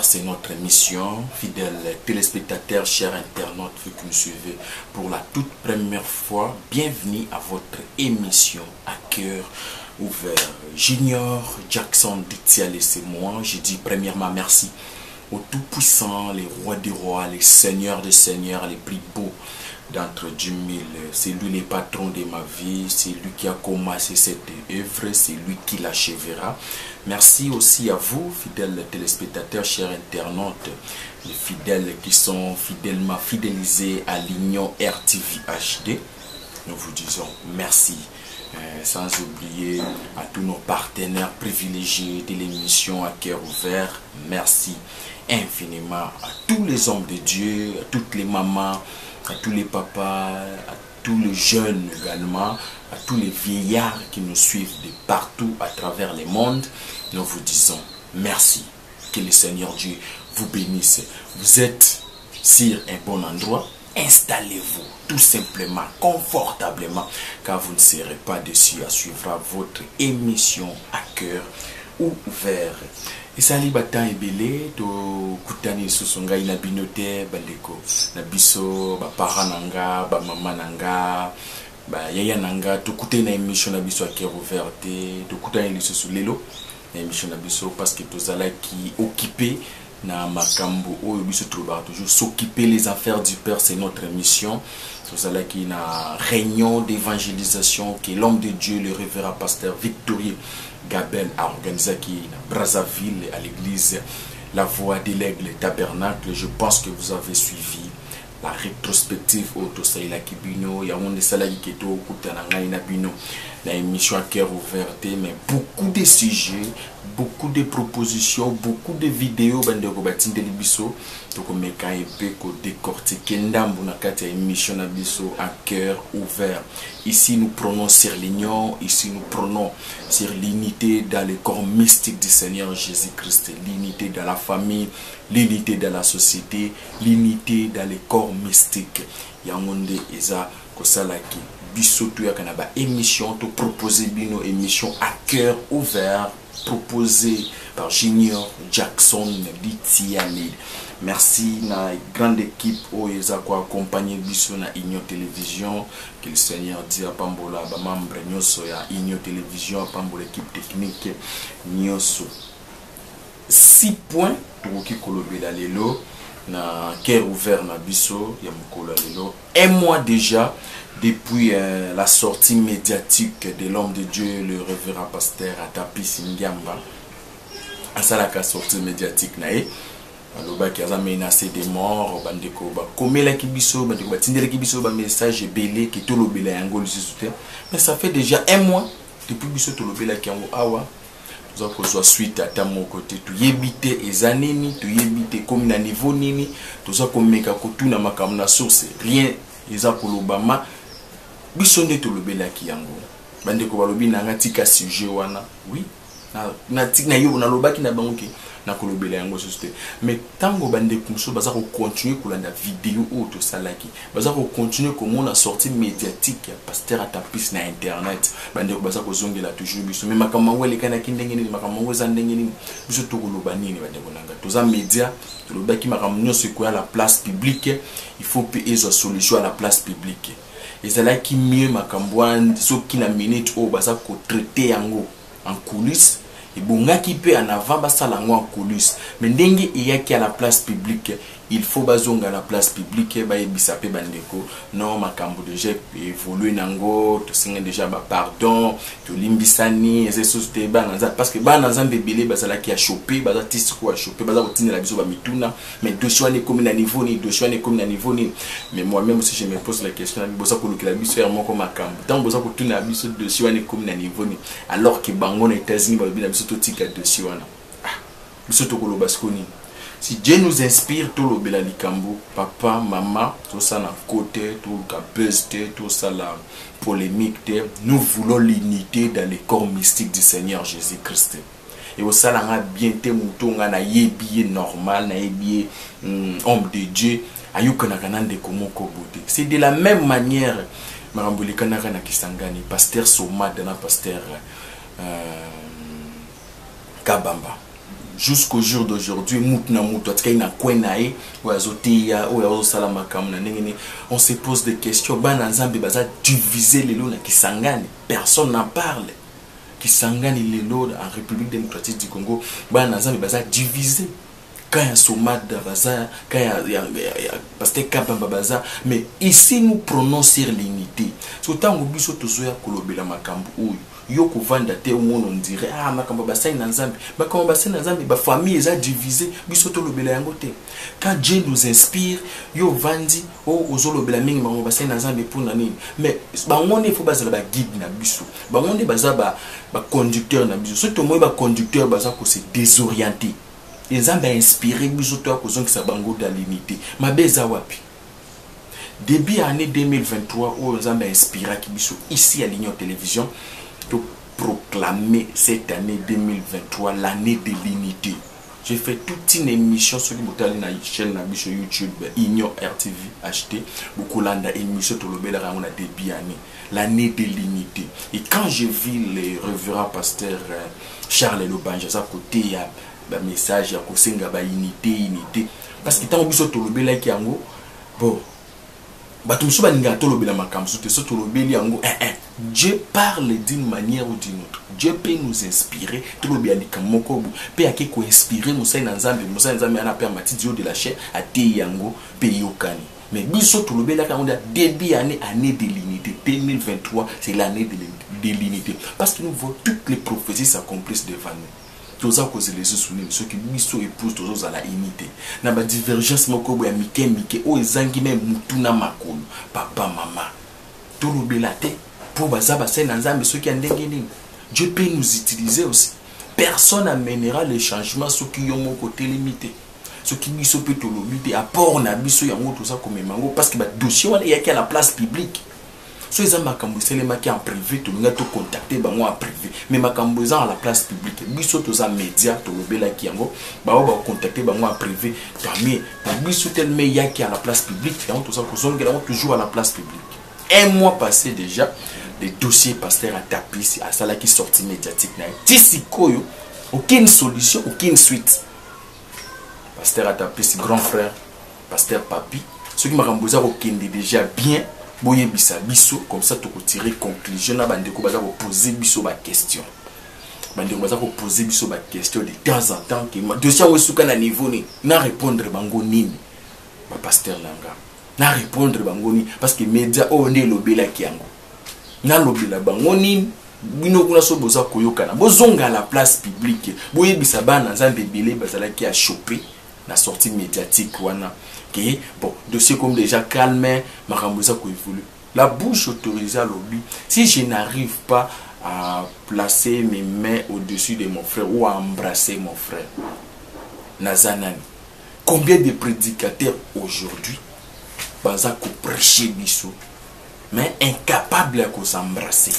c'est notre mission. Fidèles téléspectateurs, chers internautes, vous qui nous suivez pour la toute première fois, bienvenue à votre émission à cœur ouvert. Junior Jackson Ditiale, c'est moi. Je dis premièrement merci aux tout-puissants, les rois des rois, les seigneurs des seigneurs, les plus beaux d'entre 10 000. C'est lui le patron de ma vie, c'est lui qui a commencé cette œuvre, c'est lui qui l'achèvera. Merci aussi à vous, fidèles téléspectateurs, chers internautes, les fidèles qui sont fidèlement fidélisés à l'Union RTV HD. Nous vous disons merci. Sans oublier à tous nos partenaires privilégiés de l'émission à cœur ouvert. Merci infiniment à tous les hommes de Dieu, à toutes les mamans, à tous les papas, à tous les jeunes également, à tous les vieillards qui nous suivent de partout à travers le monde. Nous vous disons merci. Que le Seigneur Dieu vous bénisse. Vous êtes sur un bon endroit. Installez-vous tout simplement, confortablement, car vous ne serez pas déçus à suivre votre émission à cœur ouvert. Et sali batan ebele to kutani susonga ina binote bandeko na biso ba parents nanga ba mama nanga ba yaya nanga to kutani na émission na biso à cœur ouvert to kutani lisusu lelo na émission na biso parce que tozala qui occupé na makambo oyo biso troba toujours s'occuper les affaires du Père, c'est notre mission. Tozala qui na réunion d'évangélisation que l'homme de Dieu, le révérend pasteur Victorieux Gabel a organisé qui à Brazzaville à l'église La Voix de l'Aigle Tabernacle. Je pense que vous avez suivi la rétrospective auto saïla kibino ya monde salaki keto kutana ngai na bino la émission à cœur ouvert, mais beaucoup de sujets, beaucoup de propositions, beaucoup de vidéos bandeko batinde libiso to ko meka epé ko décortiquer ndambo na kati ya émission na biso à cœur ouvert. Ici nous prenons sur l'union, ici nous prenons sur l'unité dans le corps mystique du Seigneur Jésus-Christ, l'unité dans la famille, l'unité dans la société, l'unité dans le corps mystique. Yamonde eza kosalaki bisoto ya kanaba émission to proposer bino émission à cœur ouvert proposée par Junior Jackson Ditiale. Merci na grande équipe oeza ko accompagner biso na Union Télévision, que le Seigneur dit à pambola ba membre nyoso ya Union Télévision, pambola équipe technique nyoso. 6 points tokoki kolobela lelo na cœur ouvert na biso ya mokolo lelo. Un mois déjà depuis la sortie médiatique de l'homme de Dieu, le révérend pasteur Atapis Ngiamba. À ça la sortie médiatique nae aloba ki aza menacé de mort bandeko ba komela ki biso bandeko ba tindela ki biso ba message belé ki tolobela yango lisusu te. Mais ça fait déjà un mois depuis biso tolobela ki yango awa. Nous avons soit suite à ta mon côté tu yebite ezanini tu yebite comme na niveau nini tu avons komeka kotuna makamna source rien eza kolobama biso nde tolobela ki yango bandeko balobi na ngatika sujet wana oui na yo na lobaki na bango ki na kolobela yango soste. Mais tango bandeko muso baza ko continuer kolanda vidéo auto salaki baza ko continuer comment la sortie médiatique ya pasteur Atapis na internet bandeko baza ko zongela toujours biso mais makambo wele kana kindenge ni makambo za ndenge ni biso to koloba nini bandeko nanga toza média tolobaki makambo nyonso ko ya la place publique, il faut payer sa solution à la place publique. Et c'est là qui mieux makamboan so qui na minute o baza ko traiter yango en coulisses et bonga qui peut en avant basa lango en coulisses mais ndenge iyaki à la place publique il faut bazonga la place publique ba yebisa pe bandeko non makambo déjà évoluer nango to singa déjà ba pardon to limbisani et société banaza parce que banaza bebele bazala ki a choper baza tisi ko a choper baza kotina la biso ba mituna mais dossier wane comme na niveau ni dossier wane comme na niveau ni. Mais moi-même aussi je me pose la question boza ko lokela biso ya moko makambo tant boza ko tuna biso dossier wane comme na niveau ni alors que bango na États-Unis ba bina biso to tika dossier wana biso to koloba skoni. Si Dieu nous inspire, tout le bela likambo, papa, maman, tout ça na côté, tout le buzz, tout ça la polémique, nous voulons l'unité dans le corps mystique du Seigneur Jésus-Christ. Et au ça là bien te moutonga na yebié normal, na yebié homme de Dieu, ayuka na kanande komoko bote. C'est de la même manière, maramboli kanaka na kisangani, pasteur Soma, dana pasteur Kabamba. jusqu'au jour d'aujourd'hui, on se pose des questions. Diviser les lots qui s'engagent. Personne n'en parle. Qui s'engagent les lots en République démocratique du Congo. Diviser. Quand il y a Somad Baza, quand il y a Pasteur Kabamba Baza, mais ici nous prenons sur l'unité. Surtout au biso tozoya kolobela makambu oyo. Yoko vanda te au monde on dirait ah makambo basai na Nzambe. Makambo basai na Nzambe ba famille eza divisée, biso tolobela yango te. Quand Dieu nous inspire, yo vandi o ozolobela mingi makambo basai na Nzambe pour nani. Mais bango il faut bazala ba guide na biso. Bango baza ba conducteur na biso. Surtout moi ba conducteur baza ko se désorienter. Les hommes ont inspiré bisoto à cause que ça bango dans l'unité. Ma beza wapi. Début année 2023, où les hommes ont inspiré qui biso ici à l'Union Télévision pour proclamer cette année 2023 l'année de l'unité. J'ai fait toute une émission sur la chaîne de YouTube Union RTV acheté beaucoup d'émissions émission tout le bel on a début année l'année de l'unité. Et quand j'ai vu les révérends pasteurs Charles Lobanja à côté il y a un message ya kosenga ba unité parce que tant biso to lobela ki yango bon bato musu baninga to lobela makambo te so to lobeli yango Dieu parle d'une manière ou d'une autre. Dieu peut nous inspirer to lobela likamoko bu pe ake ko inspirer musai na Nzambe ana pe amati dio de la chair ate yango pe yokani. Mais biso to lobela ka on a début année de l'unité 2023 c'est l'année de l'unité parce que nous voyons toutes les prophéties s'accomplissent devant nous. Tous à cause les soucis, ceux qui miso épousent tous à la unité. Na ba divergence moko ya mike o ezangi même mutuna makolo papa maman. Tout le belate pour bazaba c'est na Nzambe ceux qui ndengeni. Dieu peut nous utiliser aussi. Personne n'amènera le changement ceux qui ont mon côté limité. Ceux qui miso peut tout limiter apport na biso yango tout ça comme mango parce que ba dossier wana yaki à la place publique. So ils ont makambo selema qui en privé tout le monde contacter bango en privé mais makambo à la place publique biso tous les médias to lobela ki yango ba contacter bango en privé tamé biso tellement yaki à la place publique et on tout ça toujours à la place publique. Un mois passé déjà les dossiers pasteur à tapis à ça qui sortie médiatique na tisikoyo aucune solution aucune suite. Pasteur à tapis grand frère pasteur papi ceux qui makambo za okende déjà bien boye bisa biso comme ça tu peux tirer conclusion na bandeko baza ko poser biso ba question bandeko baza ko poser biso ba question de temps en temps que dossier o suka na niveau ni na répondre bango nini ba pasteur nanga na répondre bango ni parce que média o ndé lobela kiango na lobela bango nini bino kuna so boza koyokana bozonga la place publique boye bisa bana Nzambe belé bazala ki a choper la sortie médiatique wana que bon dossier comme déjà calme makamboza ko évolue la bouche autorisée à lobby si je n'arrive pas à placer mes mains au-dessus de mon frère ou à embrasser mon frère nazanani combien de prédicateurs aujourd'hui baza ko prêcher biso mais incapables à s'embrasser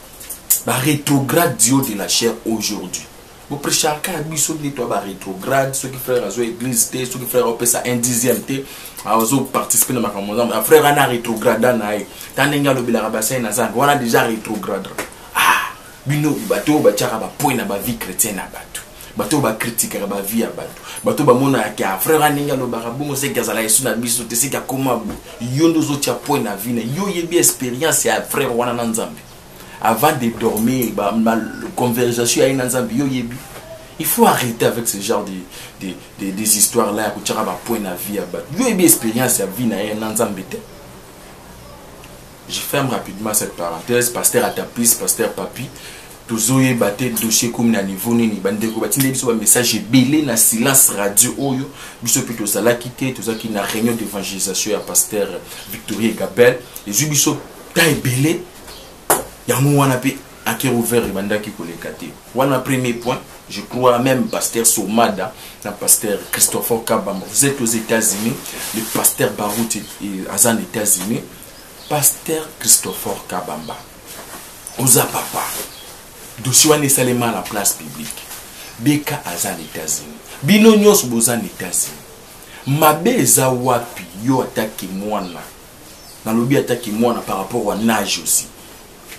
ba rétrograde dio de la chair aujourd'hui. Vous prêchez à biso de toi rétrograde, ceux qui frères à l'église, ceux qui frères au ça un dixième té, à participer dans ma campagne. Un frère a rétrograde dans aïe. Tanenga le bilarabassin nazan, on a déjà rétrograde. Ah, bino bateau bachara ba point na ba vie chrétienne na bateau. Bateau ba critique ba vie à bateau. Bateau ba mona ka frère anenga le barabu mo se kazala yesu na biso te se ka koma yondo zo tia point na vie na yo yebi expérience ya frère wana na Nzambe. Avant de dormir, conversation avec Nzambe yo yebi. Il faut arrêter avec ce genre des histoires là que tu as point na vie à battre. Yo yebi expérience ya vie na Nzambe te. Je ferme rapidement cette parenthèse. Pasteur Atapis, pasteur Papi, toujours batté dossier comme na niveau nini bandeko batinde biso ba message belé na silence radio oyo biso plutôt ça la quitter tout ça qui na réunion d'évangélisation à pasteur Victorien Gabel et biso ta belé yango wana pe akero ouvert bandaki kolekate wana premier point je crois même pasteur Somada na pasteur Christopher Kabamba vous êtes aux États-Unis le pasteur Barout azan États-Unis pasteur Christopher Kabamba oza papa dossier wana esalema à la place publique beka azan États-Unis bino nyos bozan États-Unis mabe eza wapi yo ataki mwana na lobi ataki mwana par rapport à nage aussi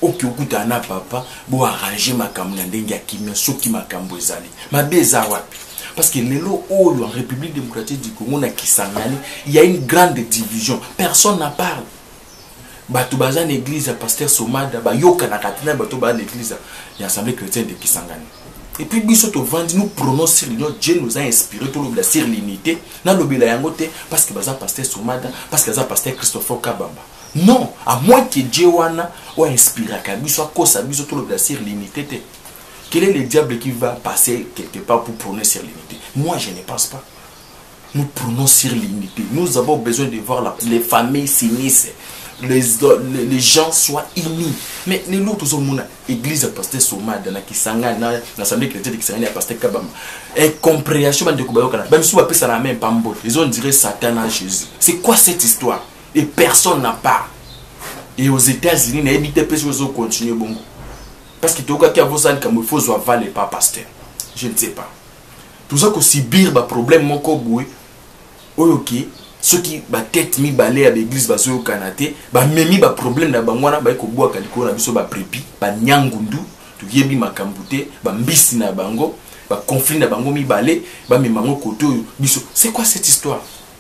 oki okuta na papa bo arranger makambo na ndenge ya kimia soki makambo ezali mabe eza wapi. Parce que lelo oyo en République démocratique du Congo na Kisangani, il y a une grande division, personne n'en parle. Bato baza l'église à pasteur Somada ba yoka na katina bato ba l'église ya assemblée chrétienne de Kisangani. Et puis biso to vandi nous prononce sur l'union, Dieu nous a inspiré tout le sur l'unité na lobela yango te parce que baza pasteur Somada, parce que baza pasteur Christopher Kabamba. Non, à moins que Dieu wana ou inspiré ka biso kosa biso tout le sur l'unité te. Quel est le diable qui va passer quelque part pour prôner sur l'unité? Moi, je ne pense pas. Nous prônons sur l'unité. Nous avons besoin de voir les familles s'unissent. Les gens soient unis. Mais les autres sont l'église pasteur Soma, dans la Kisanga, dans l'assemblée chrétienne de Kisanga, pasteur Kabama. Et compréhension de Kubayokana. Même si on appelle ça la même pambo, ils ont dirait Satan à Jésus. C'est quoi cette histoire? Et personne n'en parle. Et aux États-Unis, il y a des personnes qui continuent bon. Parce que tout le monde il faut avaler pas pasteur. Je ne sais pas. Tout ça que subir ba problème mon koboué. OK, ceux qui ba tête mi balé à l'église ba zo kanate, ba memi ba problème na bangwana ba ko boa kaliko na biso ba prépi, ba nyangundu, tu yebi makambute, ba mbisi na bango, ba conflit na bango mi balé, ba memango koto biso. C'est quoi cette histoire?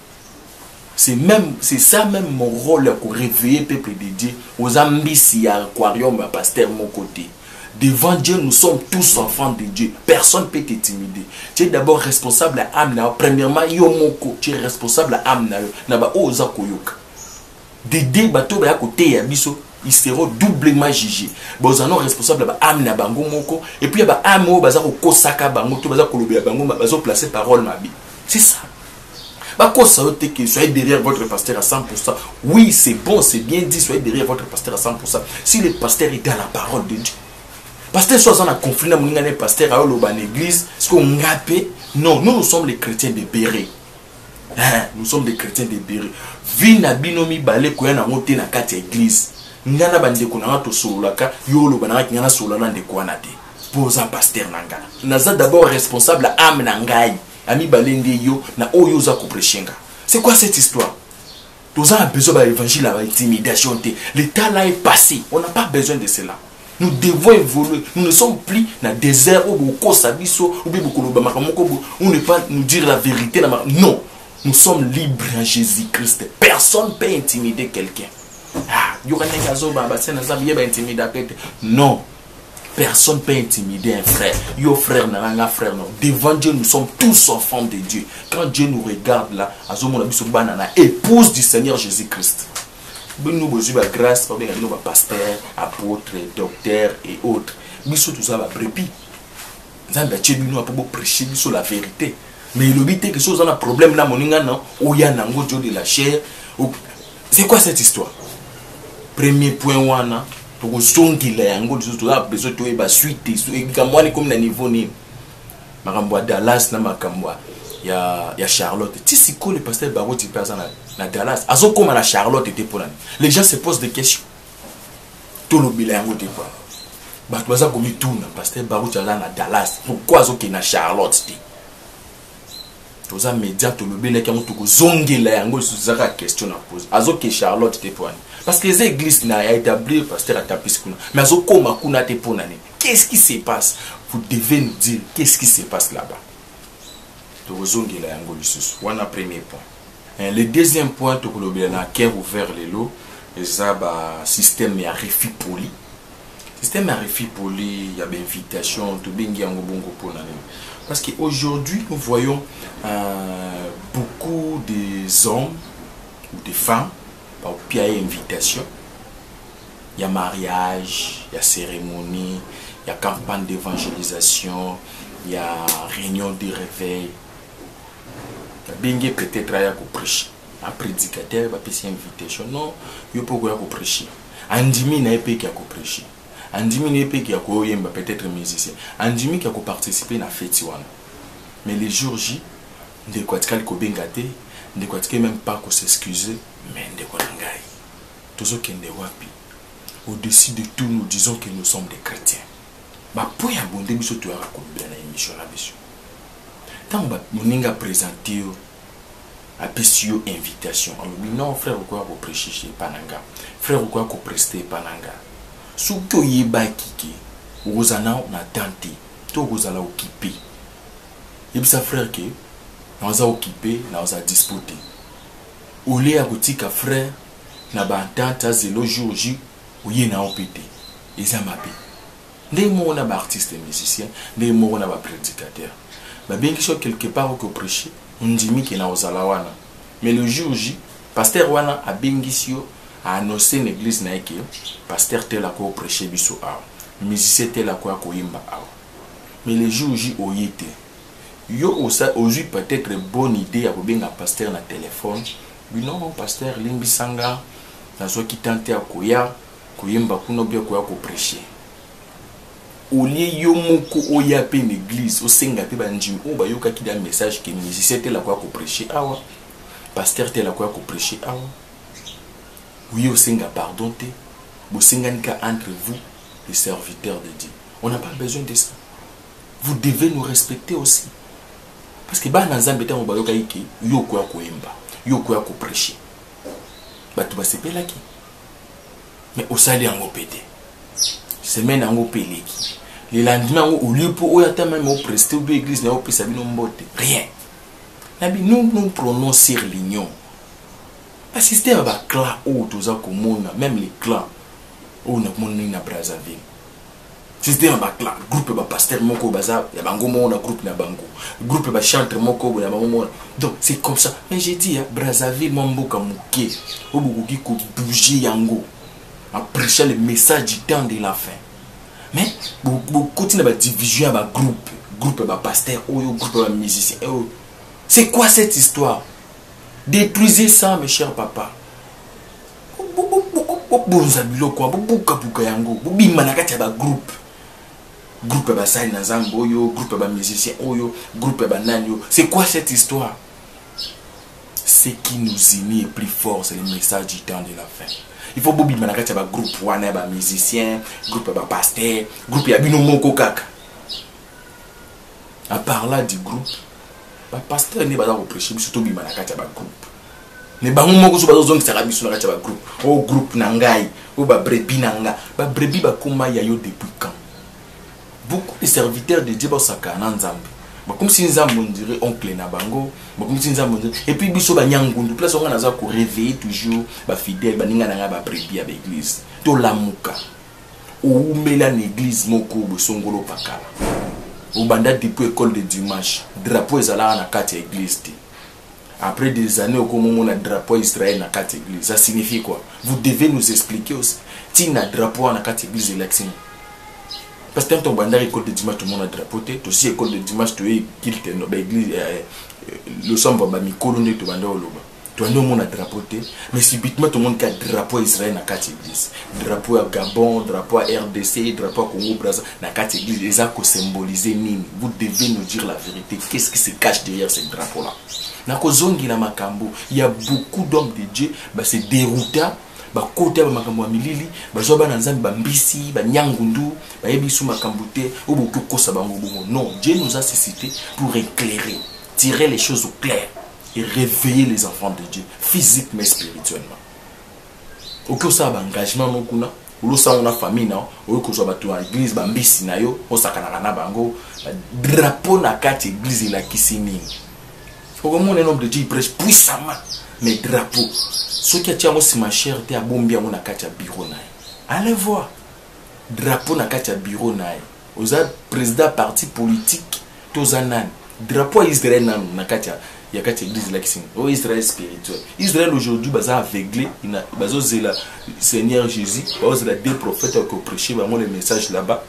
C'est ça même mon rôle pour réveiller le peuple de Dieu aux ambitieux aquarium à pasteur mon côté. Devant Dieu, nous sommes tous enfants de Dieu. Personne ne peut t'intimider. Tu es d'abord responsable à Amna. Premièrement, tu es responsable à Amna. Naba oza koyoka. Des deux bateaux à côté ya biso, ils seront doublement jugés. Bon, ils sont responsables à Amna bango moko. Et puis ba amo baza ko kosaka bango, to baza kolobe bango, baza placer parole mabi. C'est ça. Soyez derrière votre pasteur à 100%. Oui, c'est bon, c'est bien dit, soyez derrière votre pasteur à 100%. Si le pasteur est dans la parole de Dieu. Pasteur soit dans un conflit, nous pasteur à l'église, est-ce qu'on ngape? Non, nous sommes les chrétiens de Béré. Nous sommes des chrétiens de Béré. Vina binomi balé koya na moté na kati église. Ngana bande ko na to solaka, yolo banaka ngana solana de ko na te. Posa pasteur nanga. Naza d'abord responsable à âme nangai. Ami balende yo na oyo za ko preshenga. C'est quoi cette histoire? Nous avons besoin d'évangile à l'intimidation. Le temps là est passé. On n'a pas besoin de cela. Nous devons évoluer. Nous ne sommes plus dans le désert où on ne peut pas nous dire la vérité. Non. Nous sommes libres en Jésus-Christ. Personne ne peut intimider quelqu'un. Non. Personne ne peut intimider un frère. Yo frère, un frère. Devant Dieu, nous sommes tous enfants de Dieu. Quand Dieu nous regarde là, épouse du Seigneur Jésus-Christ. Nous avons besoin de grâce pour nos pasteurs, apôtres, docteurs et autres. Nous sommes tous à la brebis. Nous avons prêcher sur la vérité. Mais le but est que si on a un problème là, il y a un Dieu de la chair. C'est quoi cette histoire? Premier point, pour zongi la yango tu as besoin de ba suite et comme na niveau ni makambo Dallas na makambo ya Charlotte ti siko le pasteur Barreau ti personne na Dallas azo comme na Charlotte était pour les gens se posent des questions tout le bilan yango te quoi ba baza comme tout na pasteur Barreau ti na Dallas pourquoi azo ke na Charlotte ti toza média to le bilan yango to zongi la yango sur la question na pose azo ke Charlotte te pour parce que les églises n'ont établi le pasteur à Tapiskuna. Mais qu'est-ce qui se passe? Vous devez nous dire qu'est-ce qui se passe là-bas. Voilà le premier point. Le deuxième point, c'est que ouvert les lots. C'est le système de refus poli. Le système de refus poli, il y a des invitations. Parce qu'aujourd'hui, nous voyons beaucoup d'hommes ou de femmes. Il y a invitation, il y a mariage, il y a cérémonie, il y a campagne d'évangélisation, il y a réunion de réveil. Il y a peut-être à prêcher. Un prédicateur va passer invitation. Non, il faut prêcher. Andimi n'a pas qui a prêcher. Andimi n'a pas qui a peut-être musicien. Andimi qui a participé à la fête. Mais les jours J, de quoi tu as ne quoi même pas qu'on s'excuser, mais de quoi n'engaille. Tout ce qui est wapi. Au-dessus de tout, nous disons que nous sommes des chrétiens. Bah, pour y abonder, nous sommes tous à la émission là dessus. Tant que nous avons présenté à Pessio invitation, on dit non, frère, ou quoi vous prêchez chez Pananga, frère, ou quoi vous prestez Pananga. Ce que yebaki ozana na tante to ozala occupé et sa frère que naza occupé naza disputé olé ya kotika frère na ba tante azelo jour J oye na opété eza mabe ndé mo na ba artiste musicien ndé mo na ba prédicateur ba bien que quelque part ko prêcher ndimi ke na ozala wana mais le jour J pasteur wana a bengisio a annoncé l'église na eke pasteur tel a ko prêcher biso a musicien tel a ko imba a mais le jour J oyete yo osa ozu peut-être bonne idée à benga pasteur na téléphone non pasteur limbisanga nazo kitante akoya koyemba kuno bia koya ko prêcher olie yo moko oya pe l'église osenga pe banjim o ba yoka ki da message que musicien tel a ko prêcher awa pasteur tel a ko prêcher awa oui osenga pardon te bosenganika entre vous les serviteurs de Dieu. On n'a pas besoin de ça. Vous devez nous respecter aussi. Parce que ba nzambe ta mobayoka iki yo ko koyemba yo ko prêcher batu ba sepela ki mais osali yango pété semaine yango peleki le lendemain au lieu pour oyata même au prester ou l'église na opesa bino mbote rien nabi nous prononcer l'union parce que c'était un clan ou toza komona même les clans ou na moni na Brazzaville c'était un clan groupe ba pasteur moko baza ya bango mona groupe na bango groupe ba chanteur moko na bango mona donc c'est comme ça mais j'ai dit à Brazzaville mamboka muke obukuki ko bouger yango à prêcher le message du temps de la fin mais beaucoup de division ba groupe ba pasteur ou groupe ba musicien c'est quoi cette histoire? Détruisez ça mes chers papas. Bonza biloko buka buka yango bima na kati ya ba groupe ba sai na zango yo groupe ba musicien oyo groupe ba nanyo. C'est quoi cette histoire? Ce qui nous unit est plus fort, c'est le message du temps de la fin. Il faut bobima na kati ya ba groupe wana ba musicien groupe ba pasteur groupe ya bino moko kaka. À part là du groupe ba pasteur ne ba za ko prêcher surtout bima na kati ya ba groupe. Ne bango moko so bazo zongi saka biso na kati ya ba groupe. Oh groupe na ngai, o ba brebi na nga. Ba brebi ba koma ya yo depuis quand? Beaucoup de serviteurs de Dieu ba saka na nzambe. Ba comme si nzambe on dirait oncle na bango, ba comme si nzambe et puis biso ba nyangundu place on na za ko réveiller toujours ba fidèle ba ninga na nga ba brebi ya l'église. To lamuka. O mela na église moko bo songolo pakala. Au banda depuis école de dimanche, drapeau ezala na kati ya église. Après des années au moment na drapeau Israël na kati ya église, ça signifie quoi? Vous devez nous expliquer aussi. Tina drapeau na kati ya église élection. Parce que ton banda école de dimanche tout le monde a drapeau te, aussi école de dimanche tu es kilte no ba église le sombre ba mikolo ne to banda oloba. Tu as no monde a drapeau te, mais subitement tout le monde a drapeau Israël na kati ya église. Drapeau à Gabon, drapeau à RDC, drapeau à Congo Brazza na kati ya église, ça ko symboliser nini? Vous devez nous dire la vérité. Qu'est-ce qui se cache derrière ce drapeau là? Na kozongi na makambo, il y a beaucoup d'hommes de Dieu, bah c'est déroutant, bah côté ba makambo milili, bah zo ba nzambe ba mbisi, ba nyangundu, ba yebisu makambo te, ou beaucoup kosa bango bongo. Non, Dieu nous a suscité pour éclairer, tirer les choses au clair et réveiller les enfants de Dieu, physiquement mais spirituellement. Oko sa ba engagement no kuna, ulo sa ona famille na, o ko zo ba to église ba mbisi na yo, o sakana na bango, drapeau na kati église la kisini. Comment un homme de Dieu il prêche puissamment mais drapeau. Ce qui a tiré ma chère était à Bombia mon akacha bureau naï. Allez voir drapeau na kacha bureau naï. Aux président parti politique tozanan drapeau Israël na kacha ya kacha église la kisini. Oh Israël spirituel. Israël aujourd'hui baza aveuglé, il a bazo zela Seigneur Jésus, bazo la deux prophètes qui ont prêché vraiment le message là-bas.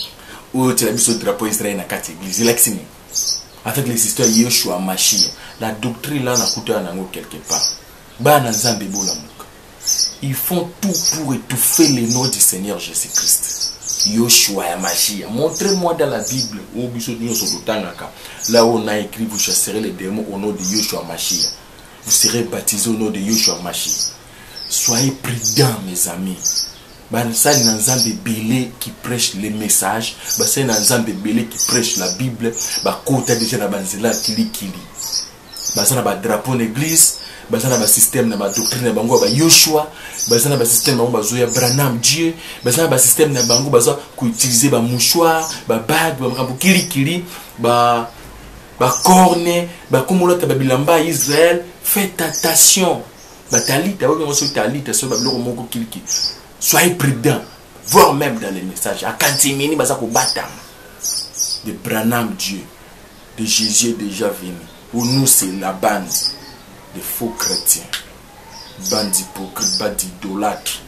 Où tu as mis ce drapeau Israël na kacha église la kisini. Avec les histoires Yeshua Mashiach, la doctrine là n'a coûté un angle quelque part. Ils font tout pour étouffer le nom du Seigneur Jésus-Christ. Yeshua Mashiach. Montrez-moi dans la Bible là où on a écrit vous chasserez les démons au nom de Yeshua Mashiach. Vous serez baptisés au nom de Yeshua Mashiach. Soyez prudents mes amis. C'est un ensemble belé qui prêche les messages, c'est un ensemble belé qui prêche la Bible, côté déjà la banzela kili kili. Ça na ba drapeau d'église, bazana ba système na ba doctrine na bango ba Yoshua, bazana ba système na bango bazoya Branham Dieu, bazana ba système na bango bazo ko utiliser ba mouchoir, ba bague, ba makambo kili ba corne, ba komolota ba bilamba Israël. Faites attention. Ba talita, on se talita so ba biloko moko kili. Soyez prudents, voire même dans les messages. À Kantimini baza ko batama. De Branham Dieu, de Jésus déjà venu. Pour nous, c'est la bande de faux chrétiens, bande d'hypocrites, bande d'idolâtres.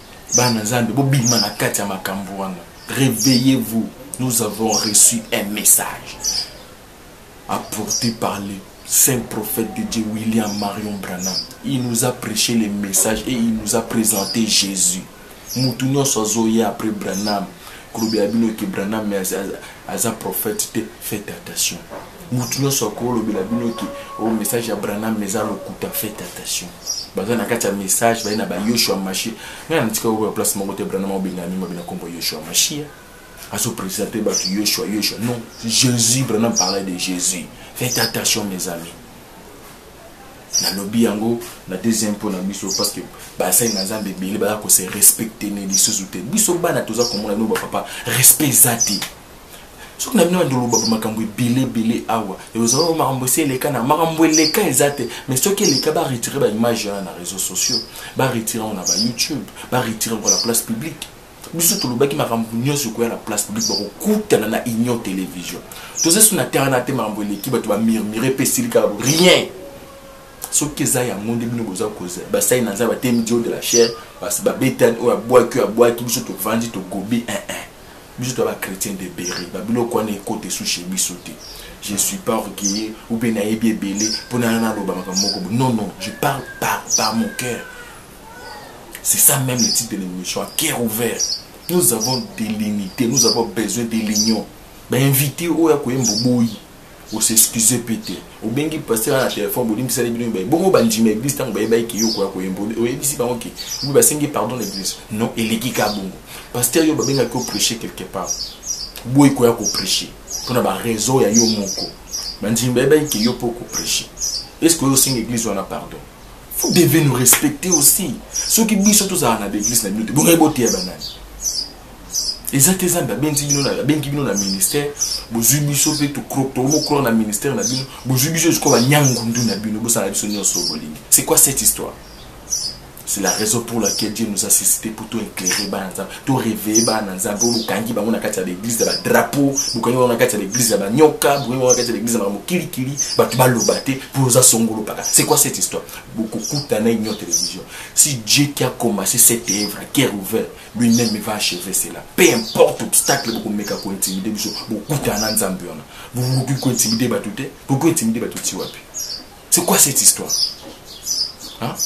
Réveillez-vous, nous avons reçu un message apporté par le saint prophète de Dieu, William Marion Branham. Il nous a prêché le message et il nous a présenté Jésus. Nous sommes après Branham. Que Branham est un prophète, faites attention. Moutounyo soko le au message à Branham mais à l'okuta, faites attention. Bazan na kati message ba na ba Yoshua Mashi. Ngana ntika au place mongote Branham obengami mobina kombo Yoshua Mashi. Aso présenter ba Yoshua. Non, Jésus. Branham parlait de Jésus. Faites attention mes amis. Na lobby yango na deuxième point na biso parce que ba ça na zambe beli ba ko se respecter ne biso zute biso bana toza komona no ba papa respect zati so na bino ndolo ba makambo bele awa et vous avez makambo c'est les kana makambo les cas ezate mais ce que les cas ba retirer ba image na réseaux sociaux ba retirer on a ba YouTube ba retirer pour la place publique biso to lobaki makambo nyonso ko na place publique ba ko kutana na Union Télévision toza sur na terrain na te makambo l'équipe ba to ba murmurer pesilika rien. Ce qui est à mon début, nous avons causé. Ça, il y a un thème de la chair. Parce que bétan ou à bois qui sont vendus au gobi un. Je suis chrétien de Béry. Je ne suis pas orgueilleux ou bien belé pour non, je parle par mon cœur. C'est ça même le titre de l'émission, à cœur ouvert. Nous avons de l'unité, nous avons besoin de l'union. Inviter au Yakoyemboui. Ou s'excuser pété ou bien qui passer à la téléphone pour dire que c'est bon bandit l'église tant que qui yo quoi ou ici pas OK ou bah c'est pardon l'église non et les kika bongo pasteur yo ba benga ko prêcher quelque part boy ko ko prêcher pour na réseau ya yo moko bandit qui yo pour ko prêcher est-ce que yo sing église on a pardon vous devez nous respecter aussi ceux qui biso tous à na l'église na minute bon eboté ya banani exactement bien na ministère bozubiso pe to croto na ministère na bino bozubiso jusqu'au nyangundu na bino bosala biso nyonso bolingi. C'est quoi cette histoire? C'est la raison pour laquelle Dieu nous a suscité pour tout éclairer banza tout réveiller banza pour lukangi bango na kati ya l'église de ba drapeau bukangi bango na kati ya l'église de ba nyoka bukangi bango na kati ya l'église de ba mokili batu balobate pour za songolo paka. C'est quoi cette histoire? Beaucoup kutana Union Télévision. Si Dieu qui a commencé cette œuvre à cœur ouvert lui-même va achever cela. Peu importe l'obstacle beaucoup meka ko intimider biso beaucoup kutana nzambe ona. Beaucoup ko intimider batute, beaucoup intimider batuti wapi. C'est quoi cette histoire? Hein?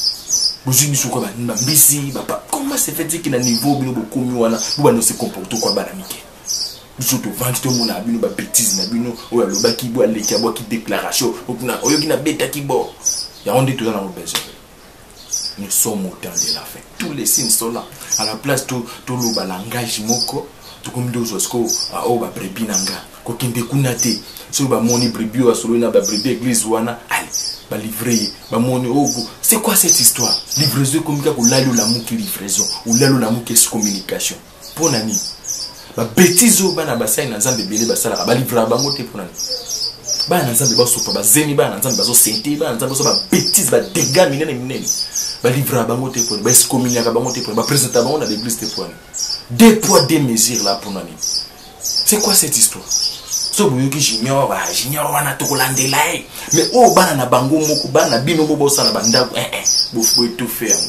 Comment c'est fait dire qu'il a niveau bino bokomi wana bo no se comporte quoi balamike bisoto vandi to mona bino ba bêtise na bino o ya loba ki bo aleki abo ki déclaration okuna oyo ki na beta ki bo ya onde tout dans le besoin. Nous sommes au temps de la fin, tous les signes sont là à la place to loba langage moko to comme dozo sko a o ba brebi nanga ko kinde kunate so ba moni brebi wa solo na ba brebi église wana allez ba livrer ba moni ogo. C'est quoi cette histoire? Livraison communication ou lalo la mouki livraison ou lalo la mouki communication pour nani ba bêtise o bana basai na nzambe belé basala ba livra ba moté pour nani bana nzambe ba sopa ba zemi bana nzambe bazo sente bana nzambe so ba bêtise ba dégâts minene ba livra ba moté pour ba communication ba moté pour ba présenter ba on a l'église pour nani deux poids deux mesures là pour nani. C'est quoi cette histoire? So boyoki junior wana to kolandela mais o bana na bango moko bana bino bobo sana bandako bo faut tout faire.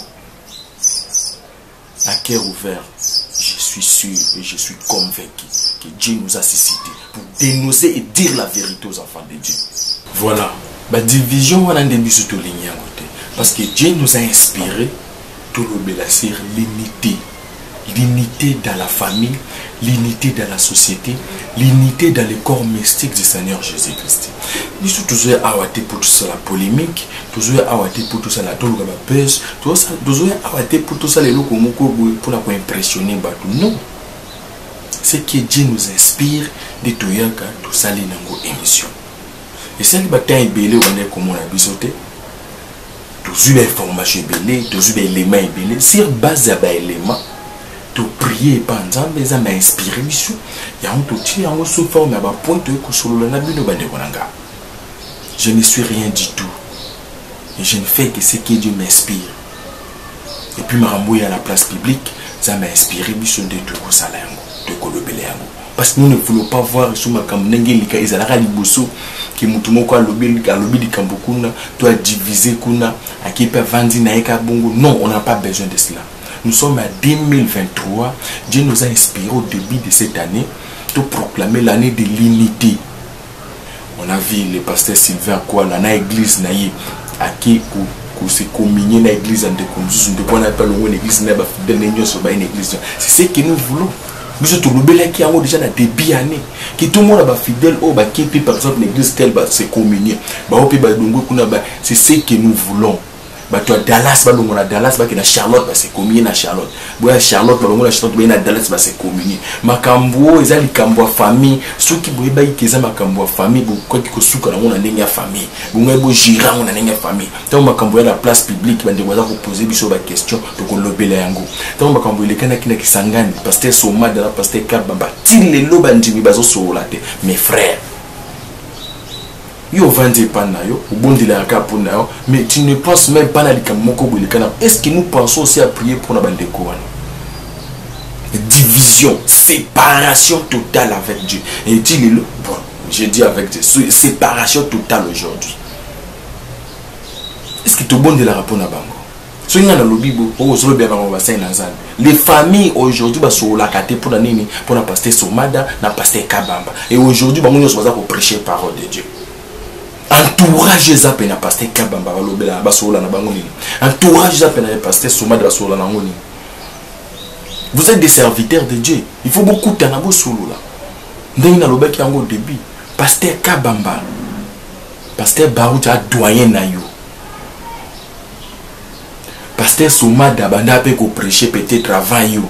À cœur ouvert, je suis sûr et je suis convaincu que Dieu nous a suscité pour dénoncer et dire la vérité aux enfants de Dieu. Voilà, la division wana ndembiso to linya côté parce que Dieu nous a inspiré tout le belasir l'unité. L'unité dans la famille, l'unité dans la société, l'unité dans le corps mystique du Seigneur Jésus-Christ. Nous sommes toujours awatés pour tout ça la polémique, toujours awatés pour tout ça la tolo la pêche, toujours awatés pour tout ça les locaux pour la impressionner batou. Non, c'est que Dieu nous inspire de tout yaka tout ça les nango émission. Et c'est le bataille belé on est comme on a bisoté. tous les informations belé, tous les éléments belé, sur base à éléments, tu prier pendant mais ça m'a inspiré mission. Il y a un tout petit en sous forme à point de que sur le nabino bande konanga. Je ne suis rien du tout. Et je ne fais que ce que Dieu m'inspire. Et puis ma mouille à la place publique, ça m'a inspiré mission de tout ça là, de kolobele yango. Parce que nous ne voulons pas voir sur ma kamnenge lika izalaka liboso ki mutu moko alobi di kambokuna toi diviser kuna akipa vandi na eka bongo. Non, on n'a pas besoin de cela. Nous sommes à 2023. Dieu nous a inspiré au début de cette année de proclamer l'année de l'unité. On a vu le pasteur Sylvain quoi dans l'église naïe à qui pour se communier dans l'église en décomposition de quoi on appelle l'église n'a pas fidèle n'union sur une église. C'est ce que nous voulons. Nous sommes qui ont déjà des années qui tout le monde est fidèle au bas qui par exemple l'église telle va se communier c'est ce que nous voulons. Bah toi Dallas bah on a Dallas bah qui na Charlotte bah c'est communier na Charlotte bah Charlotte bah on a Charlotte bah na Dallas bah c'est communier makambo ezali kambo famille ceux qui boye bah qui za makambo famille bo quoi qui kosuka na on a ndenge famille bo ngai bo gira on a ndenge famille tant makambo ya la place publique bah ndeko za ko poser biso ba question to ko lobela yango tant makambo ile kana kina kisangani pasteur Soma de la pasteur Kabamba til le loba ndimi bazo solate mes frères. Yo vende pas na yo, ou bon de la capona yo, mais tu ne penses même pas na likamoko bolikana. Est-ce que nous pensons aussi à prier pour na bande ko wana? Division, séparation totale avec Dieu. Et dit le bon, je dis avec Dieu, séparation totale aujourd'hui. Est-ce que tout bon de la rapona bango? So nga na lobibo, o zo bien bango ba saint Nazan. Les familles aujourd'hui ba so la kate pour na nini, pour na pasteur Somada, na pasteur Kabamba. Et aujourd'hui ba munyo so za ko prêcher parole de Dieu. Entourage les appels à pasteur Kabamba balobela basola na bango nini. Entourage les appels à pasteur Somada basola na bango nini. Vous êtes des serviteurs de Dieu. Il faut beaucoup de temps solo là. Ndenge na lobaki yango début. Pasteur Kabamba. Pasteur Barouti a doyen na yo. Pasteur Somada banda pe ko prêcher peut-être avant yo.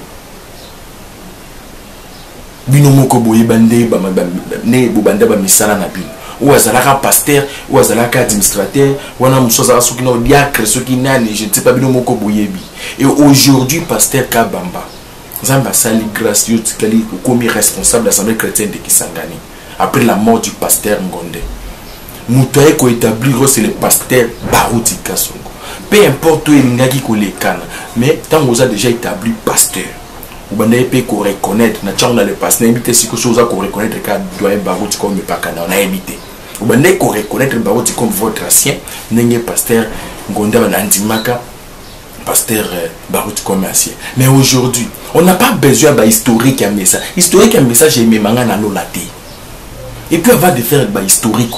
Bino moko boye bande ba ne bo banda ba misala na bino. Ou azalaka pasteur, ou azalaka administrateur, ou ana musoza soki na diacre soki nani, je ne sais pas bino moko boyebi. Et aujourd'hui pasteur Kabamba, Zamba sali grâce yo tikali comme responsable de l'Assemblée chrétienne de Kisangani après la mort du pasteur Ngonde. Mutoye ko établir c'est le pasteur Barouti Kasongo. Peu importe où il ngaki ko lekana, mais tant vous a déjà établi pasteur. Ou bande pe ko reconnaître na tchanga le pasteur invité si ko chose ko reconnaître ka doyen Barouti comme pakana on a invité. Vous allez reconnaître Barouti comme votre ancien, n'est pasteur Ngonda Nandimaka, pasteur Barouti comme ancien. Mais aujourd'hui, on n'a pas besoin d'un historique à message. Historique à message, j'ai mis manga nano laté. Et puis avant de faire un historique,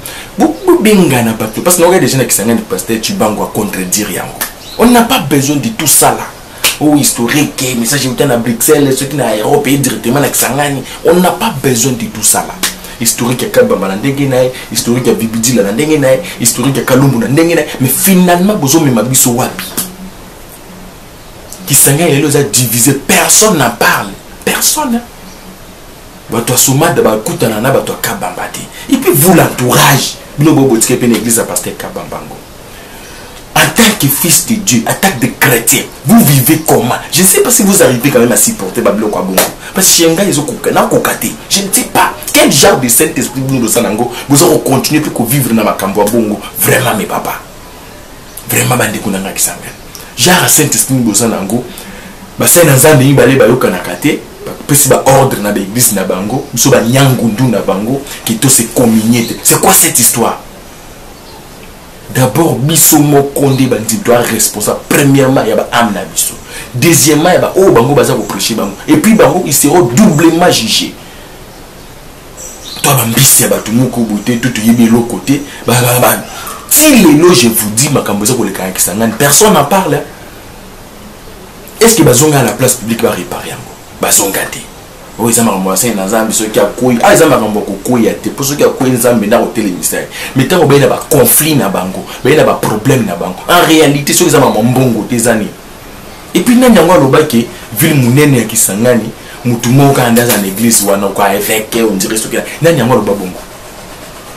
parce que nous avons des gens qui sont pasteur Chibango à contredire yango. On n'a pas besoin de tout ça là. Oh historique, message à Bruxelles, ceux qui sont en Europe, directement à Kisangani. On n'a pas besoin de tout ça là. Historique à Kabamba na ndenge nae, historique à Bibidi la ndenge nae, historique à Kalumbu na ndenge nae, mais finalement bozo me mabiso wapi. Kisanga il a divisé, personne n'en parle, personne. Ba toi Somada ba kutana na ba toi Kabamba te. Et puis vous l'entourage, bino bobo tike pe l'église à pasteur Kabambango. En tant que fils de Dieu, en tant que chrétien, vous vivez comment? Je ne sais pas si vous arrivez quand même à supporter Bablo Kwabongo. Parce que Shenga ils ont kokate. Je ne sais pas quel genre de Saint-Esprit vous allez continuer pour vivre dans ma cambo bongo. Vraiment mes papas. Vraiment bande kunanga kisanga. Genre Saint-Esprit vous allez basa na nzambe yibale ba yoka na kate. Pesi ba ordre na l'église na bango. Biso ba nyangundu na bango qui to se communier. C'est quoi cette histoire? D'abord, biso mokonde bandi doit responsable. Premièrement, il y a âme na biso. Deuxièmement, il y a oh bango baza ko prêcher bango. Et puis bango ils seront doublement jugés. Toi bambisi ya batu moko boute tout yebi l'autre côté. Si les lots je vous dis ma kamboza ko le Kisangani, personne n'en parle. Est-ce que bazonga à la place publique va réparer yango? Bazonga te. Oui, ça m'a renvoyé dans un ceux qui a couillé. Ah, ça m'a renvoyé couillé. Pour ceux qui a couillé dans un hôtel ministère. Mais tant qu'il y a un conflit na bango, il y a un problème na bango. En réalité, ceux qui ont un bongo des années. Et puis, il y a un loba qui ville munene qui Kisangani, mutumo quand dans une église ou un quoi évêque, on dirait ce qu'il y a. Il y a un loba bongo.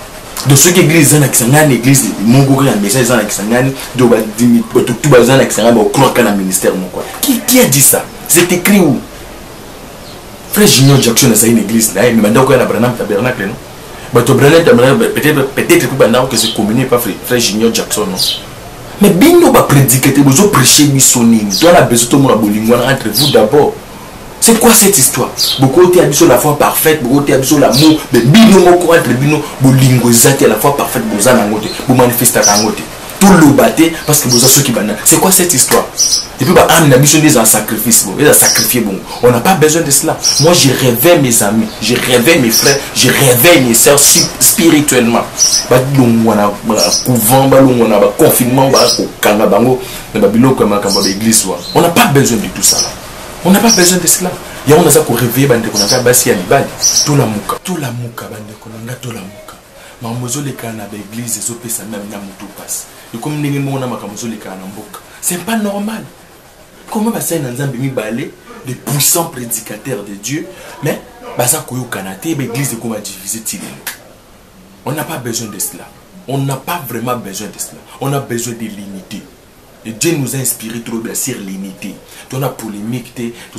de ce que l'église est une église mon gourou un message dans Kisangani de tout bazan Kisangani au croire qu'un ministère mon quoi qui a dit ça c'est écrit où frère Junior Jackson c'est une église là mais maintenant quoi la Branham tabernacle non bah to Branham peut-être que maintenant que c'est communié pas frère Junior Jackson non mais bino va prédiquer vous prêcher missionning toi la besoin tout le monde bolingwana entre vous d'abord. C'est quoi cette histoire? Beaucoup de habits sur la foi parfaite, beaucoup de habits sur l'amour, mais bino moko entre bino bolingozate la foi parfaite boza nangote, bo manifester nangote. Tout le batté parce que boza ceux qui banana. C'est quoi cette histoire? Et puis bah âme habits sur des en sacrifice, bon, ils ont sacrifié bon. On n'a pas besoin de cela. Moi je réveille mes amis, je réveille mes frères, je réveille mes sœurs spirituellement. Ba donc on a couvent, ba on a confinement, ba ko kanga bango, na ba biloko makamba ba église wa. On n'a pas besoin de tout ça là. On n'a pas besoin de cela. Il y a un qui réveille bande konanga basi ya libali. Tout la muka bande konanga tout la muka. Ma mozo le kana ba église zo pesa même na mutu passe. Et comme ndenge mona makamozo le kana mboka. C'est pas normal. Comment basa na nzambe mi balé de puissants prédicateurs de Dieu mais basa koyo kanate ba église comme diviser tilé. On n'a pas besoin de cela. On n'a pas vraiment besoin de cela. On a besoin de l'unité. Et Dieu nous a inspiré trop bien sur l'unité. On a polémique,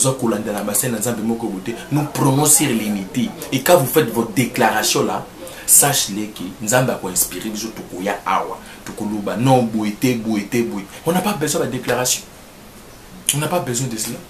nous prenons sur l'unité. Et quand vous faites votre déclaration là, sachez-le que nous avons inspiré non, on n'a pas besoin de déclaration. On n'a pas besoin de cela.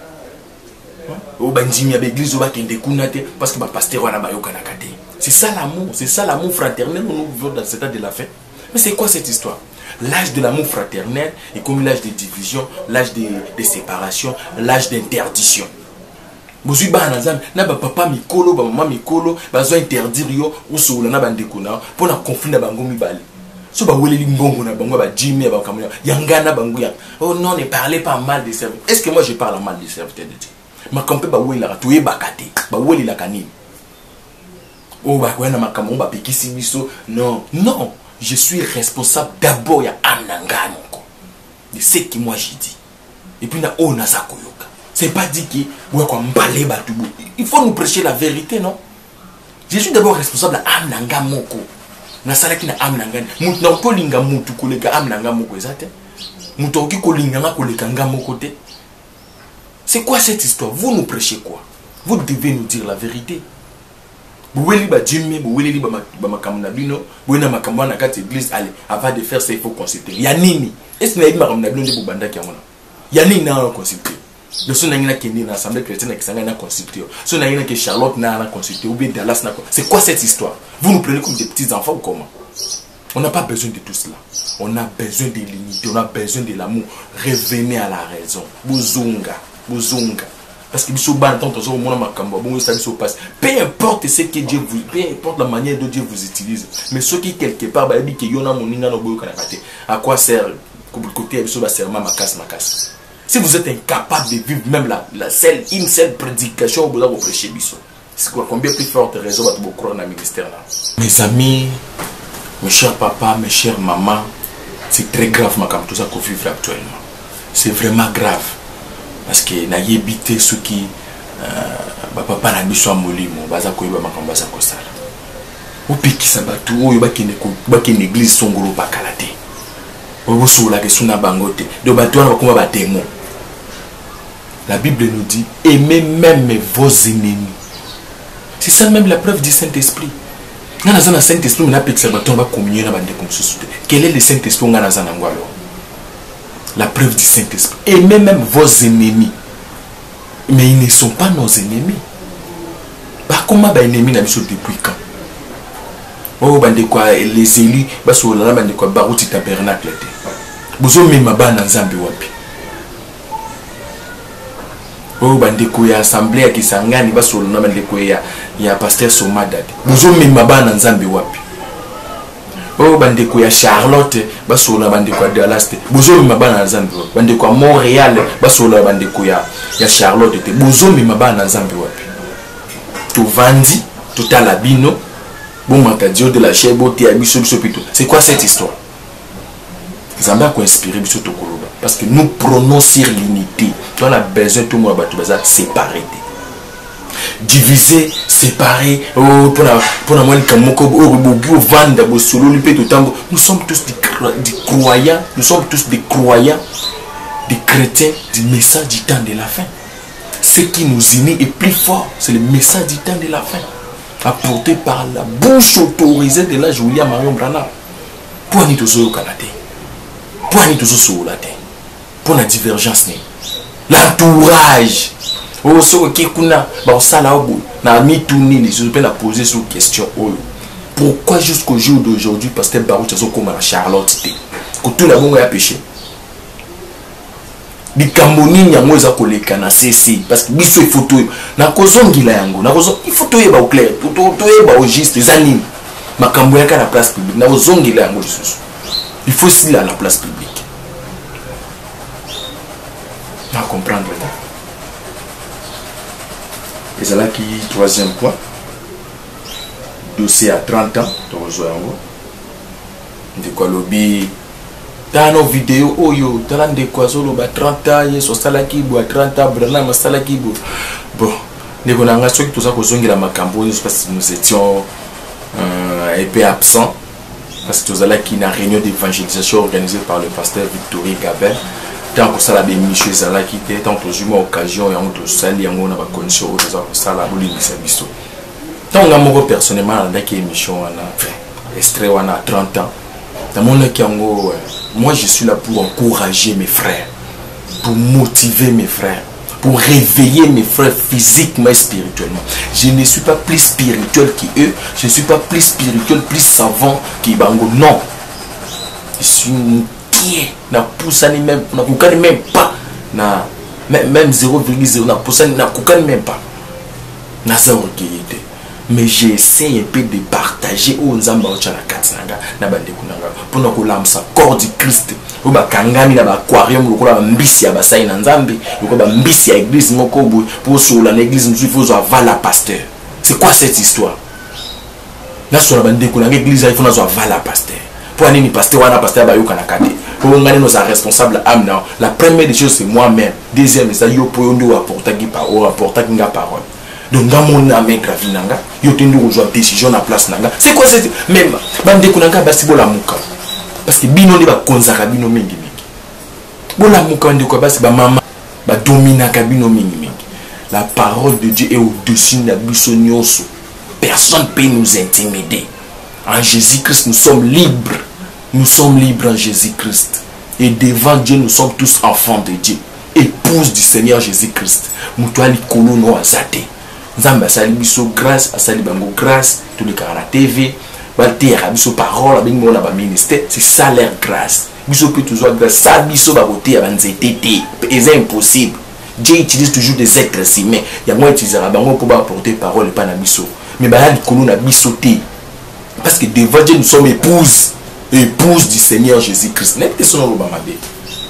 Parce que c'est ça l'amour, c'est ça l'amour fraternel. Nous vivons dans cet état de la fin. Mais c'est quoi cette histoire? L'âge de l'amour fraternel est comme l'âge de division, l'âge de séparation, l'âge d'interdiction. Vous avez papa mikolo, maman mikolo, vous interdire yo ou soula na bandekuna pour na conflit na bango mibali. So ba wele limbongo na bango ba Jimmy ba kamuna yangana bango ya. Oh non, ne parlez pas mal des serviteurs. Est-ce que moi je parle mal des serviteurs de Dieu? Ma kampe ba wele la tuye bakate, ba wele la kanini. Oh ba kwena makambo ba pikisi biso. Non, non. Je suis responsable d'abord ya amnanga moko de ce que moi j'ai dit et puis na ona za koyoka. C'est pas dit que ouais quoi mbalé batubu. Il faut nous prêcher la vérité, non? Je suis d'abord responsable de amnanga moko na salaki na amnanga mutu na kolinga mutu koleka amnanga moko ezate mutu oki kolinga nga koleka nga moko te. C'est quoi cette histoire? Vous nous prêchez quoi? Vous devez nous dire la vérité. Bouweli ba Jimmy, bouweli ba makamuna bino, bouwena makamuna kati église allez, avant de faire ça il faut consulter. Yanini, est-ce que na makamuna bino de banda ki amona? Yanini na consulter. Le son na kendi na assemblée chrétienne qui s'engage na consulter. Son na que Charlotte na consulter ou bien Dallas na. C'est quoi cette histoire? Vous nous prenez comme des petits enfants ou comment? On n'a pas besoin de tout cela. On a besoin de l'unité, on a besoin de l'amour. Revenez à la raison. Buzunga, buzunga. Parce que peu importe ce que Dieu vous, peu importe la manière dont Dieu vous utilise, mais ceux qui quelque part à quoi sert côté si vous êtes incapable de vivre même une seule prédication vous allez prêcher c'est quoi combien plus forte raison vous croire dans le ministère là. Mes amis, mes chers papas, mes chères mamans, c'est très grave tout ça qu'on vit actuellement. C'est vraiment grave. Parce que na yebité ceux qui papa na biso molimo baza koyeba makambo za kosala opikisa batu oyo bakene église songolo bakalate oyo sola ke suna bangote de batu wana bakoma ba démon. La Bible nous dit aimez même vos ennemis. C'est ça même la preuve du Saint-Esprit. Ngana za na Saint-Esprit na pekisa batu ba communier na bande comme susu. Quel est le Saint-Esprit ngana za na ngwalo? La preuve du Saint-Esprit. Aimez même vos ennemis. Mais ils ne sont pas nos ennemis. Par comment les ennemis n'ont pas depuis quand? Oh, les élus, barouti tabernacle. Vous avez mis ma nzambe wapi. Oh, bandeko ya assemblée ya Kisangani, basolona bandeko ya pasteur Somadad. Vous avez mis ma nzambe wapi. Oh bandeko ya Charlotte basola bandeko ya Dallas te bozo mi mabana nzambe wapi bandeko ya Montréal basola bandeko ya Charlotte te bozo mi mabana nzambe wapi to vandi to talabino bon makadio de la chebo te abiso biso pito. C'est quoi cette histoire? Zamba ko inspirer biso to koloba parce que nous prenons sur l'unité. On a besoin tout le monde ba séparer. diviser, séparer. Nous sommes tous des croyants, nous sommes tous des croyants, des chrétiens du message du temps de la fin. Ce qui nous unit est plus fort, c'est le message du temps de la fin, apporté par la bouche autorisée de la Julia Marion Brana. Pour nous tous au Canada, pour nous tous au latin, pour la divergence, l'entourage. Oh, ce qui est kuna, bah ça là au na mi tourner les gens peuvent poser cette question. Pourquoi jusqu'au jour d'aujourd'hui, pasteur Baruch a comme la Charlotte, que tout le monde a péché. Di Camboni yango eza koleka na CC parce que biso photo na kozongila yango na kozo photo yeba au clair photo yeba au juste zanini makambo yaka na place publique na kozongila yango lisusu il faut aussi la place publique na comprendre là. Et c'est là qui troisième point dossier à 30 ans tozo yango de quoi lobby dans nos vidéos, oh yo, dans des quoi solo, 30 ans, yes, au salaki, bois 30 ans, brana, ma salaki, bo. Bon, les gonanga, ceux qui tout ça, la macambo, parce que nous étions un peu absents, parce que tout ça, qui n'a réunion d'évangélisation organisée par le pasteur Victory Gabel, tant que ça, la béniche, ça là qui était, tant que j'ai eu occasion, et on te salue, et on a pas condition, ça, la boule, il s'est visto. Tant que moi, personnellement, dans la émission, on a extrait, on a 30 ans. Dans mon Kiango, moi je suis là pour encourager mes frères, pour motiver mes frères, pour réveiller mes frères physiquement et spirituellement. Je ne suis pas plus spirituel qu'eux, je ne suis pas plus spirituel, plus savant qu'Ibango. Non. Je suis inquiet. Na poussani même, na koukani même pas. Na même 0,0 na poussani na koukani même pas. Na ça orgueillité. Mais j'essaie un peu de partager au Nzamba Ochana Katsanga na bande kunanga pour nous coller corps du Christ ou ba kangami na ba aquarium lokola mbisi ya basai na Nzambe lokola mbisi ya église moko pour sur l'église nous il faut avala pasteur. C'est quoi cette histoire? Na sur la bande kunanga église il faut nous avala pasteur. Pour nini pasteur wana pasteur ba yoka na kate. Pour ngani nos responsable amna. La première des choses c'est moi-même. Deuxième c'est yo pour ndo apporter qui parole, apporter qui parole. Donc dans mon âme gravinanga yo tendo rejoindre décision na place nanga c'est quoi cette même bande kunanga basi bola muka parce que bino ni ba konzaka bino mingi bola muka ndiko basi ba mama ba domina ka bino mingi la parole de Dieu est au-dessus de biso nyonso personne peut nous intimider en Jésus-Christ nous sommes libres en Jésus-Christ et devant Dieu nous sommes tous enfants de Dieu épouse du Seigneur Jésus-Christ mutuali kolono azate Nzamba sali biso grâce à sali bango grâce tous les cas à la TV baltera biso parole avec mon ba ministère c'est ça leur grâce biso peut toujours grâce ça biso ba côté à nzete c'est impossible Dieu utilise toujours des êtres humains il y a moi utiliser bango pour apporter parole pas na biso mais ba li kono na biso té parce que devant Dieu nous sommes épouses du Seigneur Jésus-Christ n'était son Obamabe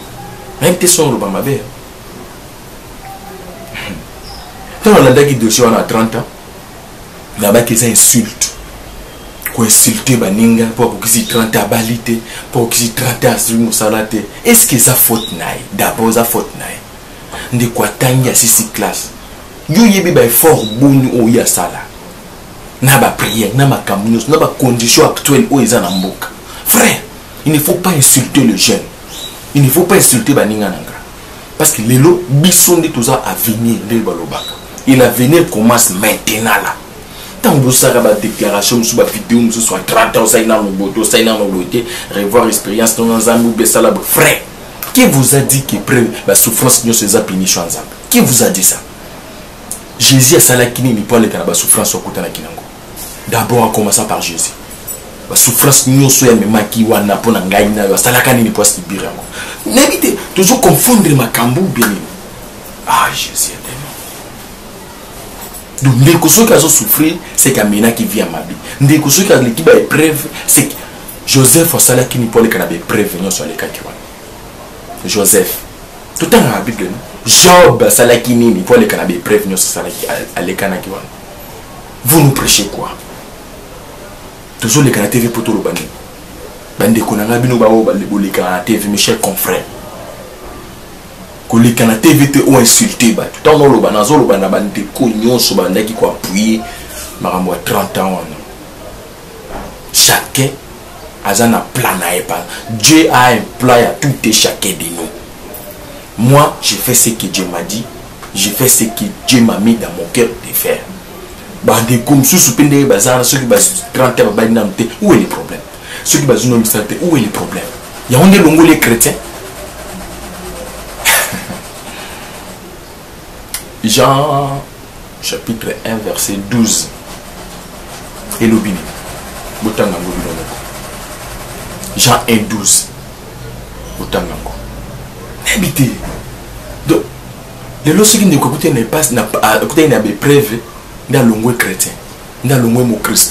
on a dit que on a 30 ans, là-bas qu'ils insultent, qu'on insulte Baninga pour qu'ils y 30 à balité, pour qu'ils y 30 à sur salate. Est-ce que ça faute naï? D'abord ça faute naï. De quoi tanya six classes. Yo yebi ba fort bon o ya sala. Na ba prière, na ba camus, na ba condition actuelle o ezana mboka. Frère, il ne faut pas insulter le jeune. Il ne faut pas insulter Baninga nanga. Parce que les lots bisson de tout ça à venir de balobaka. Et l'avenir commence maintenant là. Tant que vous avez une déclaration sur la vidéo, ce soit 30 ans, ça y est dans le boto, ça y est dans le boté, revoir l'expérience dans un zambou, bessalab, frère. Qui vous a dit que la souffrance nous c'est punition ensemble? Qui vous a dit ça? Jésus a salakini ni pas le canaba souffrance au côté de Kinango. D'abord en commençant par Jésus. La souffrance nous soit même qui wana pour n'engainer la salakani ni pas ce qui birango. N'évitez toujours confondre ma cambo bien. Ah Jésus. Donc, dès que ceux qui ont souffert, c'est Kamina qui vient à ma vie. Dès que ceux qui ont l'équipe à épreuve, c'est Joseph au salaire qui n'est pas le canapé prévenir sur les cas qui vont. Joseph. Tout le temps à la Bible. Job, salaire qui n'est pas le canapé prévenir sur les cas qui vont. Vous nous prêchez quoi? Toujours les canapés TV pour tout le bani. Bande konanga bino bao les canapés TV, mes chers confrères. koleka na TVT ou insulté ba tout temps lo bana zo lo bana bande ko nyonso banda ki ko appuyer makambo à 30 ans wana. Chacun a un plan à épargne. Dieu a un plan à tout et chacun de nous. Moi, je fais ce que Dieu m'a dit. Je fais ce que Dieu m'a mis dans mon cœur de faire. Bande comme sous pende bazar ceux qui bas 30 ans où est le problème? Ceux qui bas une santé où est le problème? Il y a on est longo les chrétiens. Jean chapitre 1 verset 12. Et l'obéni. Jean 1 12. Habitez. Donc, les lorsqu'ils ne écoutent pas, n'a pas écouté une preuve dans le monde chrétien, dans le monde Christ.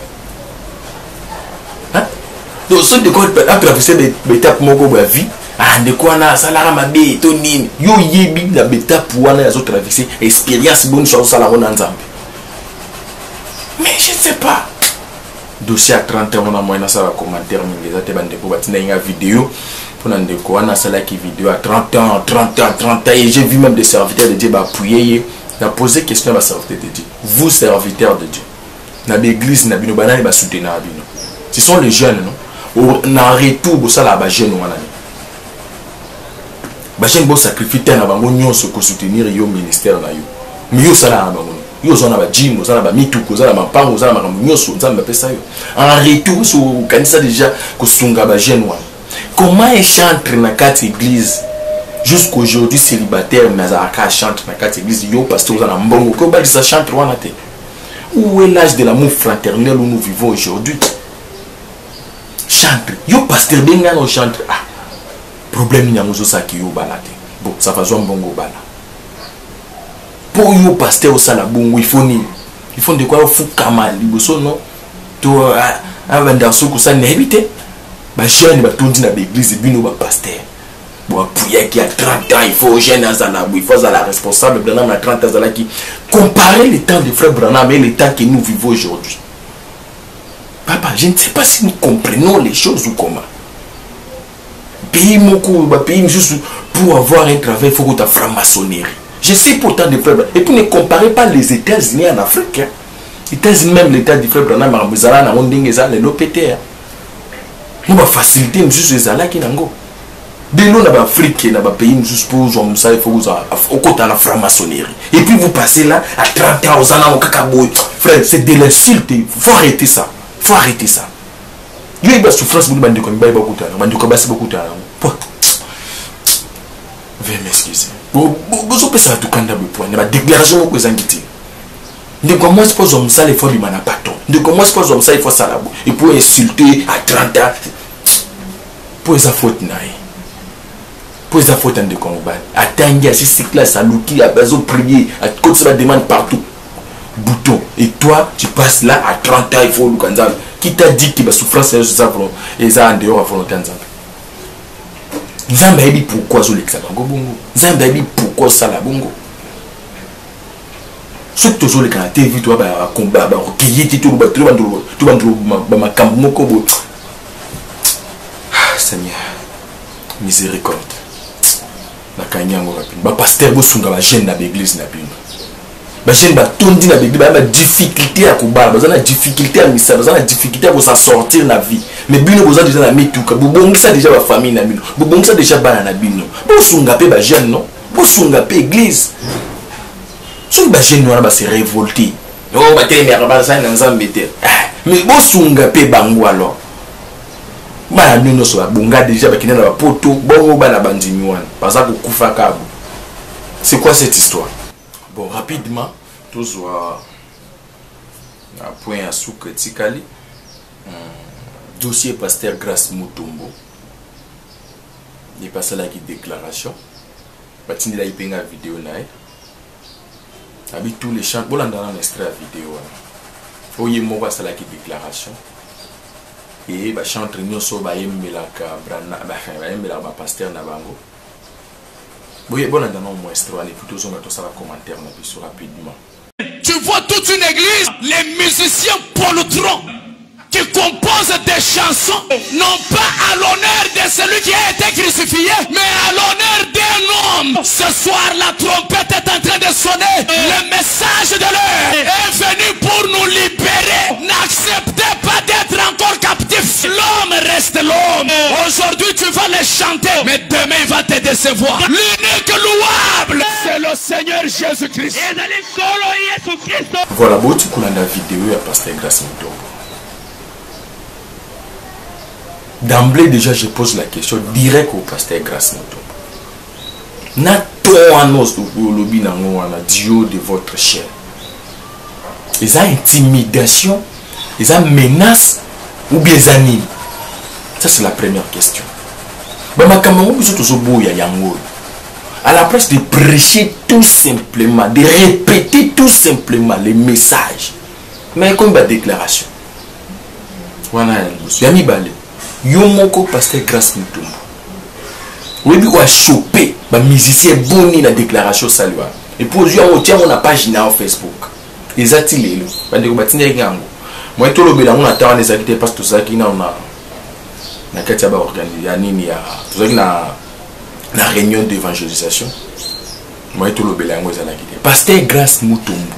Hein? Donc, ceux qui ont traversé des étapes de vie, ah, de quoi na salara mabe tonine yo yebi la beta pour wana yazo traverser expérience bonne chose ça la on nzambe. Mais je ne sais pas. Dossier à 30 ans on a moyen ça va commentaire mingi za te bande ko batina inga vidéo pour na ndeko wana sala ki vidéo à 30 ans et j'ai vu même des serviteurs de Dieu appuyer na poser question à serviteurs de Dieu. Vous serviteurs de Dieu. Na l'église na bino banani ba soutenir bino. Ce sont les jeunes non. Na retour bo sala ba jeune wana. Bacheng bo sacrifier na bango nyonso ko soutenir yo ministère na yo. Mais yo sala na bango. Yo zona ba gym, zona ba mituko, zona mapango, zona makambo nyonso, nzambe pesa yo. En retour so kanisa déjà ko sunga ba jeune wana. Comment un chantre na kati église jusqu'aujourd'hui célibataire mais azaka chantre na kati église yo pasteur zona mbongo ko ba ça chantre wana te. Où est l'âge de l'amour fraternel où nous vivons aujourd'hui? Chantre, yo pasteur benga no chantre. Ah. Problème ni amuzo saki yo balate. Bon, ça va zo mbongo bala. Pour yo pasteur au sala bongo, il faut de quoi au fou kamal, liboso non. To avanda soko ça n'habite. Ba jeune ba tondi na l'église bino ba pasteur. Bon, appuyer qui a 30 ans, il faut jeune azala, il faut la responsable Branham à 30 ans azala qui comparer le temps de frère Branham et le temps que nous vivons aujourd'hui. Papa, je ne sais pas si nous comprenons les choses ou comment. Pays pays juste pour avoir un travail, il faut que tu franc-maçonnerie. Je sais pourtant des frères. Et puis ne comparez pas les États-Unis en Afrique. Hein. Les États-Unis, même l'État du frère Branham, nous va faciliter juste les ala qui n'ont. Dès nous, dans l'Afrique, dans le pays, juste pour jouer ça, il faut vous au côté de la franc-maçonnerie. Et puis vous passez là à 30 ans aux années au cacao. Frère, c'est de l'insulte. Il faut arrêter ça. Il faut arrêter ça. Il y a une souffrance pour nous, il y a beaucoup de temps. Veuillez m'excuser. Vous avez ça tout quand vous avez déclaration que vous avez dit. Ne commence pas comme ça, les fois du manapaton. Ne commence pas comme ça, il faut ça là. Et pour insulter à 30 ans. Pour les fautes, pour les fautes de combat. Attendez, si c'est classe, à l'outil, à besoin de prier, à côté ça demande partout. Bouton. Et toi, tu passes là à 30 ans, il faut le canzal. Qui t'a dit que la souffrance est en dehors à volonté de Nzambe? Nzambe a dit pourquoi je l'ai bongo. Nzambe a dit pourquoi ça la bongo. Ce que tu as dit, tu as vu, tu as combat, tu as Seigneur, miséricorde. Le pasteur a gêne dans l'église. Les gens qui ont des difficultés à combattre, des difficultés à missa, des difficultés à sortir de la vie. Mais ils ont déjà mis tout. Ils ont déjà la famille. Ils ont déjà la famille. Ils ont déjà la jeune, non? Ils ont déjà l'église. Si les jeunes se révolter, mais ils ont déjà bango alors. Ils ont déjà la poto. C'est quoi cette histoire? Bon, rapidement, tous un point à sous-criticali. Dossier pasteur Grace Mutombo. Il est passé là qui déclaration. Il a eu une vidéo. Il a tous les chants. Bon, on a un extrait de la vidéo. Il y a une déclaration. Et il y a un chant de pasteur Nabango. Oui, bon, on a un extrait. Plutôt, on a tous les commentaires rapidement. Tu vois toute une église, les musiciens polluteront. qui composent des chansons, non pas à l'honneur de celui qui a été crucifié, mais à l'honneur d'un homme. Ce soir, la trompette est en train de sonner. Le message de l'heure est venu pour nous libérer. N'acceptez pas d'être encore captif. L'homme reste l'homme. Aujourd'hui, tu vas le chanter, mais demain, il va te décevoir. L'unique louable, c'est le Seigneur Jésus-Christ. Voilà, bon, tu connais la vidéo à Pasteur Grace Mutombo. D'emblée, déjà, je pose la question direct au Pasteur Grace Mutombo. Dieu de votre chair. Ils ont intimidation, ils ont menace ou bien ils animent. Ça, c'est la première question. À la place de prêcher tout simplement, de répéter tout simplement les messages, mais comme la déclaration. Yomoko Pasteur Grace Mutombo. Oui, il a chopé les musiciens boni la déclaration salut. Et pour lui, on tient mon page na Facebook. Ils attilent le. Bande ko batinye ngango. Moi to lobela on attend les activités parce que tout ça qui na kati ba organiser nini ya. Tout ça qui na réunion d'évangélisation. Moi to lobela ngo za la kité. Pasteur Grace Mutombo.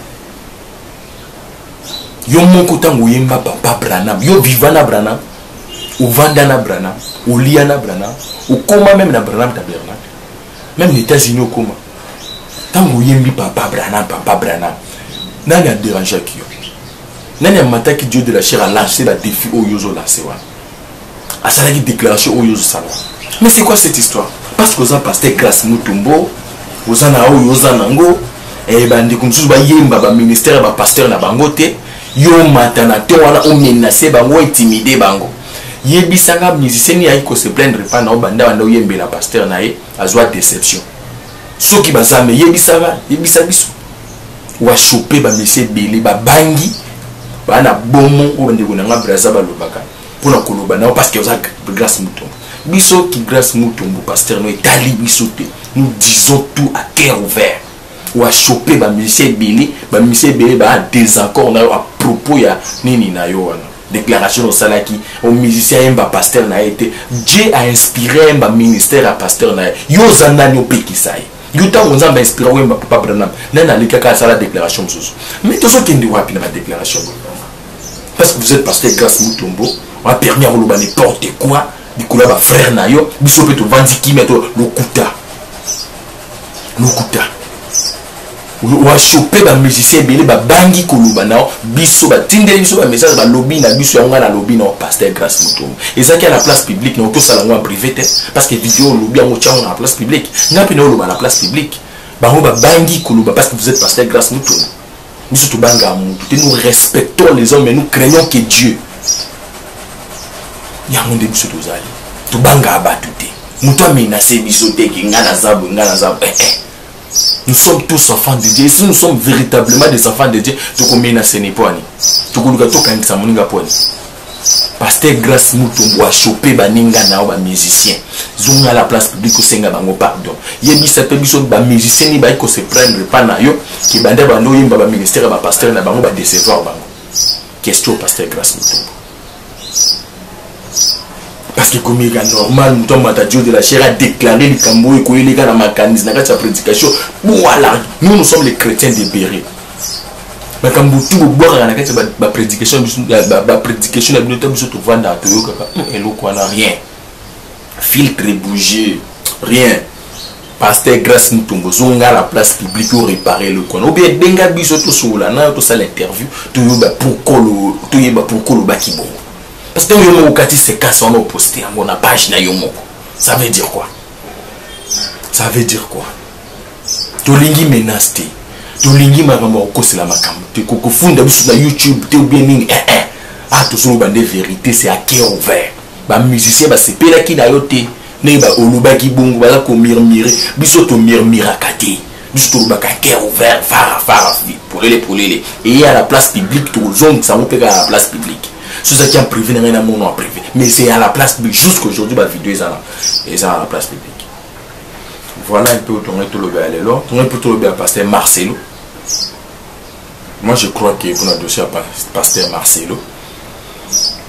Yomoko tango yemba papa Branham. Yo vivana Branham. Ou Vandana Branham, ou Liana Branham, ou Koma même na Branham tabernacle. Même les États-Unis au Koma. Tant que vous yembi papa Branham, n'a dérangé qui. N'a matin que Dieu de la chair a lancé la défi au Yozo la Sewa. A ça la déclaration au Yozo Salwa. Mais c'est quoi cette histoire? Parce que vous avez Pasteur Grace Mutombo, vous en avez au Yozo Nango, et ben de comme ça, vous yemba ba ministère ba pasteur na bangote, yo matana te wana o menacé bango intimider bango. Yebisanga musicien ya iko se plaindre pas na banda banda yembe la pasteur na ye azwa déception. Soki bazame yebisa biso. Wa choper ba monsieur belé ba bangi bana bomo o bande ko na braza ba lobaka. Pona koloba na parce que za Grace Mutombo. Biso ki Grace Mutombo pasteur no etali biso te. Nous disons tout à cœur ouvert. Wa choper ba monsieur belé ba désaccord na à propos ya nini na yo wana. Déclaration au salaki au musicien et pasteur n'a été Dieu a inspiré un ministère à pasteur n'a yo zanani au pekisai yo ta on a inspiré un papa Branham n'a les kaka ça la déclaration mais tout ce qui est rapide dans la déclaration parce que vous êtes Pasteur Grace Mutombo on a permis à rouler n'importe quoi du coup là frère na yo biso peut vendre qui met le kuta ou a chopé ba musicien belé ba bangi koluba na biso ba tindeli biso ba message ba lobby na biso yanga na lobby na Pasteur Grace Mutombo et ça qui à la place publique na to sala ngwa privé parce que vidéo lobby en tient na place publique na pina lobby na place publique ba bangi koluba parce que vous êtes Pasteur Grace Mutombo biso to banga mutu nous respectons les hommes mais nous craignons que Dieu ya monde biso to zali to banga abatu te mutu amenacer biso te ki ngana zabu nous sommes tous enfants de Dieu. Si nous sommes véritablement des enfants de Dieu, tu combien na seniponi. Tu kuluka to kanisa muninga poni. Pasteur Grace Mutombo a chopé baninga na ba musicien. Zonga la place publique senga bango pardon. Yebisa pe biso ba musicien ni ba ko se prendre pas na yo ki banda bando yimba ba ministère ba pasteur na bango ba décevoir bango. Question Pasteur Grace Mutombo. Parce que comme il est normal, Dieu de la chair a déclaré le Cambo et qu'il est dans ma canise, dans sa prédication. Voilà, nous sommes les chrétiens libérés. Mais quand vous tout boire dans la prédication, la prédication de l'unité, vous êtes vendre à Toyo, et l'eau quoi n'a rien. Filtre bouger, rien. Pasteur Grace Mutombo, zonga la place publique pour réparer le coin. Ou bien denga biso tout sur la na tout ça l'interview, Toyo ba pour kolo bakibo. Parce que yomo kati se casse on a posté on a page na yomo. Ça veut dire quoi? Ça veut dire quoi? Tolingi menace. Tolingi makambo ko sela makambo. Te ko funda biso na YouTube te ou bien nini ah tout ça bande vérité c'est à cœur ouvert. Ba musicien ba sepela ki na yote ne ba oluba ki bongo ba ko murmurer biso to murmura kati. Biso to ba ka cœur ouvert fara pour les et à la place publique tout zone ça on peut à la place publique. Ceux qui ont privé n'ont rien à mon nom privé. Mais c'est à la place publique. Jusqu'aujourd'hui, ma vidéo est à la place publique. Voilà un peu où on est tout le bien allé là. On est plutôt le bien à Pasteur Marcelo. Moi, je crois que pour notre dossier à Pasteur Marcelo.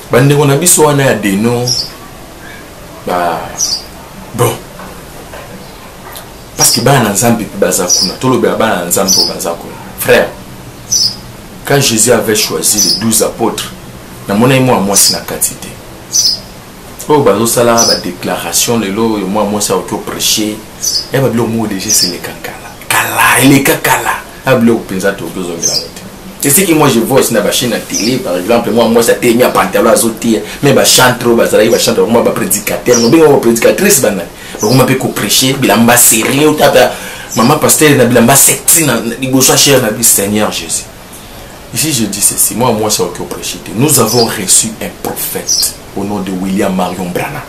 bande on a biso wana ya deno ba bon parce que bana nzambe pe bazakuna tolobe bana nzambe bazakuna frère. Quand Jésus avait choisi les 12 apôtres, na mona moi c'est na quantité. Oh bazo sala ba déclaration lelo moi ça au prêcher et ba blo mo déjà c'est les kankala. Kala, les kakala. A blo penza to gozo ngela. Et c'est que moi je vois aussi na ba chaîne à télé par exemple moi ça t'ai mis à pantalon azotir mais ba chante trop bazala ba chante moi ba prédicateur no bien prédicatrice bana. Donc on peut ko prêcher bilamba sérieux tata maman pasteur na bilamba secti na liboso cher na Seigneur Jésus. Ici je dis ceci, moi c'est au prêcher. Nous avons reçu un prophète au nom de William Marion Branham.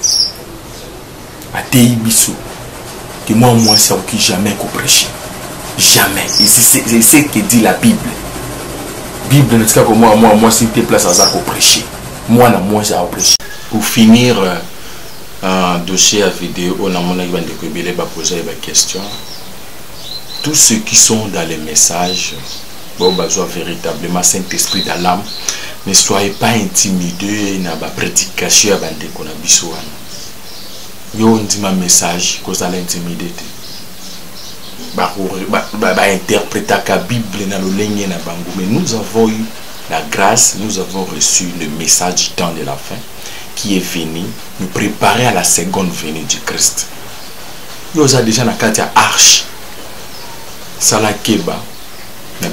A Tei Bissou. Que moi c'est au qui jamais qu'on prêcher. Jamais. Et c'est ce que dit la Bible. Bible ne dit pas que moi si tu place à ça qu'on prêcher. Moi c'est au prêcher. Pour finir un dossier à vidéo, on a mon avis de poser des questions. Tous ceux qui sont dans les messages bon besoin véritablement Saint-Esprit dans l'âme, ne soyez pas intimidés na ba prédication bande ko na biso wana yo ndima message ko za l'intimider ba interpréter la Bible na lolenge na bango. Mais nous avons eu la grâce, nous avons reçu le message du temps de la fin qui est venu nous préparer à la seconde venue du Christ. Yo za déjà na kati ya arche sala keba. La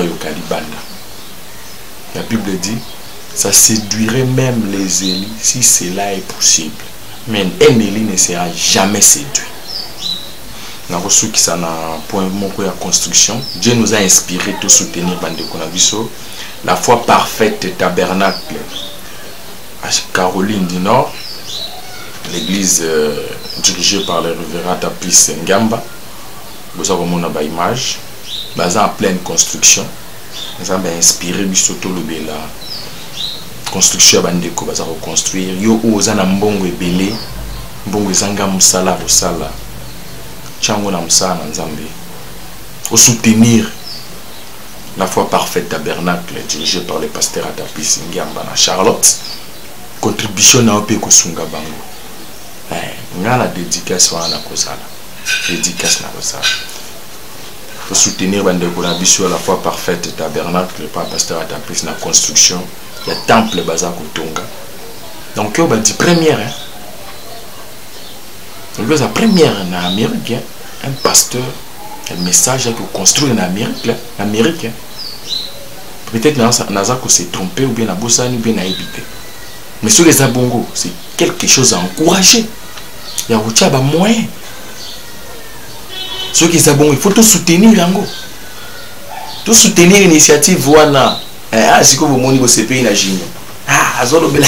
Bible dit, ça séduirait même les élis si cela est possible. Mais un éli ne sera jamais séduit. Nous avons reçu qui ça n'a point de construction. Dieu nous a inspiré de soutenir la foi parfaite tabernacle à Caroline du Nord, l'église dirigée par le révérend Tapis Ngamba. Vous avez une image. En pleine construction, nous avons inspiré bisoto le la construction bandeko baza reconstruire yo oza na mbongo ebele mbongo ezanga musala rosala chango na musala na nzambe au soutenir la foi parfaite tabernacle dirigé par le pasteur Atapis Ngiamba na Charlotte. Contribution na ope kosunga bango ngala dédicace wana kozala dédicace na kozala pour soutenir bandeko na biso la foi parfaite tabernacle par pasteur Atapis na construction ya temple baza kotonga. Donc yo ba di première donc la première en Amérique un pasteur un message que construire en Amérique peut-être naza ko s'est trompé ou bien na bosani ou bien na évité. Mais sur les abongo, c'est quelque chose à encourager. Il y a aussi des moyens. Ceux qui sont bons, il faut tout soutenir. Tout soutenir l'initiative. Voilà. Ah, c'est que vous monez au pays na Junior. Ah, azolo bela.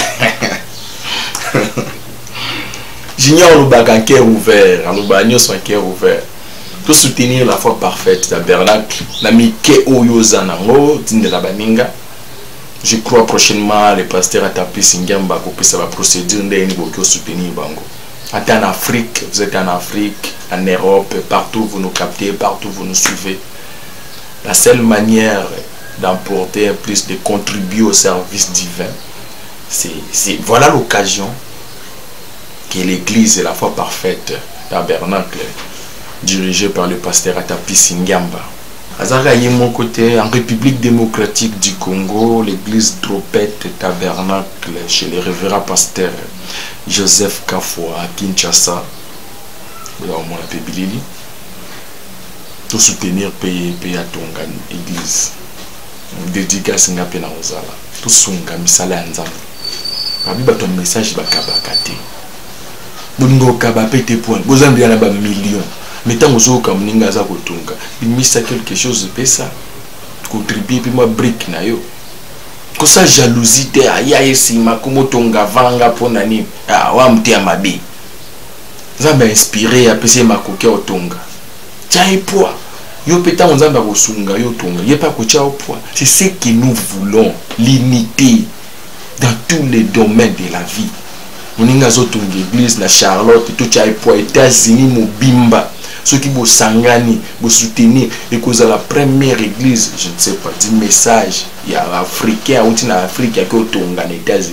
Junior le bac en cœur ouvert, le bagno son cœur ouvert. Tout soutenir la foi parfaite tabernacle. La mike oyozanango, tinde la baninga. Je crois prochainement les pasteurs Atapis Ngiamba pour ça va procédure de soutenir Bango. En Afrique, vous êtes en Afrique, en Europe, partout vous nous captez, partout vous nous suivez. La seule manière d'emporter plus, de contribuer au service divin, c'est voilà l'occasion que l'Église est la foi parfaite tabernacle dirigée par le pasteur Atapis Ngiamba. Mon côté, en République démocratique du Congo, l'église Dropette Tabernacle chez le révérend pasteur Joseph Kafoa à Kinshasa. Vous avez mon appel Bilili. Tout soutenir pays à Tonga, église. Dédicace n'a pas na tout sunga misala nzambe. Babi bato message bakabakate. Bungo kabapete point. Bozambi na ba millions. Mais tant que vous avez mis quelque chose de ça, contribuer puis moi brique na yo. Que ça jalousie te aya esima comme tonga vanga ponani ah wa mtia mabe. Ça m'a inspiré à pese makoke otonga. Tchai poa. Yo peta nzamba ko sunga yo tonga. Yé pas ko tchao poa. C'est ce que nous voulons, l'unité dans tous les domaines de la vie. Moninga zo tonga église la Charlotte tout tchai poa États-Unis mobimba. Ceux qui vous sangani, vous soutenir, et que la première église, je ne sais pas, du message, il y a africain, ou en Afrique, il y a que aux États-Unis.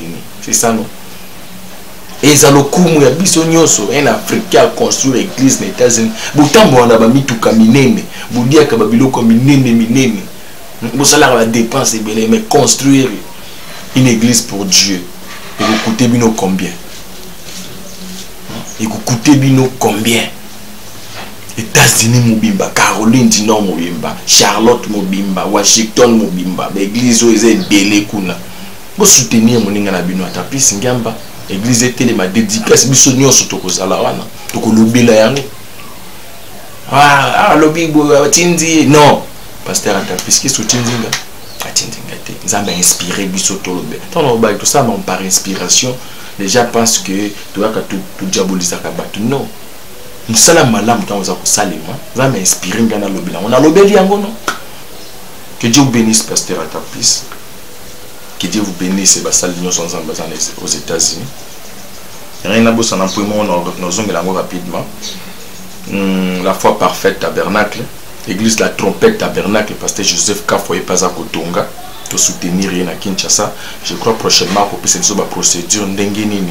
C'est ça, non? Et ça le coup, il y a bisognoso, un Africain a construit l'église aux États-Unis. Boutambo on a mis tout comme minene. Boudia kababilo comme minene. Vous savez la dépense est belle, mais construire une église pour Dieu, il vous coûter bino combien? Il vous coûter bino combien? États-Unis mobimba, Caroline du Nord mobimba, Charlotte mobimba, Washington mobimba, l'église est belle kuna. Vous soutenir mon inga na bino atapi singamba. L'église était ma dédicace, bisogno surtout que ça la wana, to ko lobela yango. Lobi tindi non, pasteur atapi ce qui soutindinga, atindinga te. Nzamba inspiré biso to lobe. Tant on ba tout ça mais par inspiration, déjà pense que tu vas tout diaboliser ka batu non. Musala malam tant za ko salema, nzamba inspiré ngana lobela. On a lobeli yango non. Que Dieu vous bénisse pasteur atapi. Que Dieu vous bénisse et basal l'union sans ambassade aux États-Unis. Rien à beau s'en employer, nous allons rapidement. La foi parfaite tabernacle, l'église de la trompette tabernacle, pasteur Joseph Kafoye Paza Kotonga, pour soutenir rien à Kinshasa. Je crois prochainement qu'on puisse faire une procédure n'dengenini.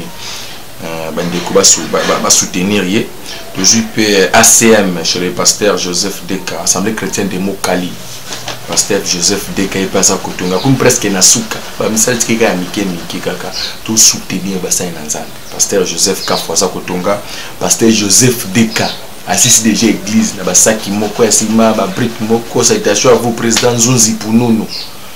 Va soutenir rien. Toujours ACM chez le pasteur Joseph Deka, Assemblée chrétienne de Mokali. Pasteur Joseph Deka et Paza Kotonga, comme presque Nasuka, message qui est Miki Kaka, tout soutenir Bassin Nanzan. Pasteur Joseph Kafoza Kotonga, Pasteur Joseph Deka, assiste déjà église, na Basaki Moko, Sima, Brit Moko, salutation à vous, président Zunzi pour nous.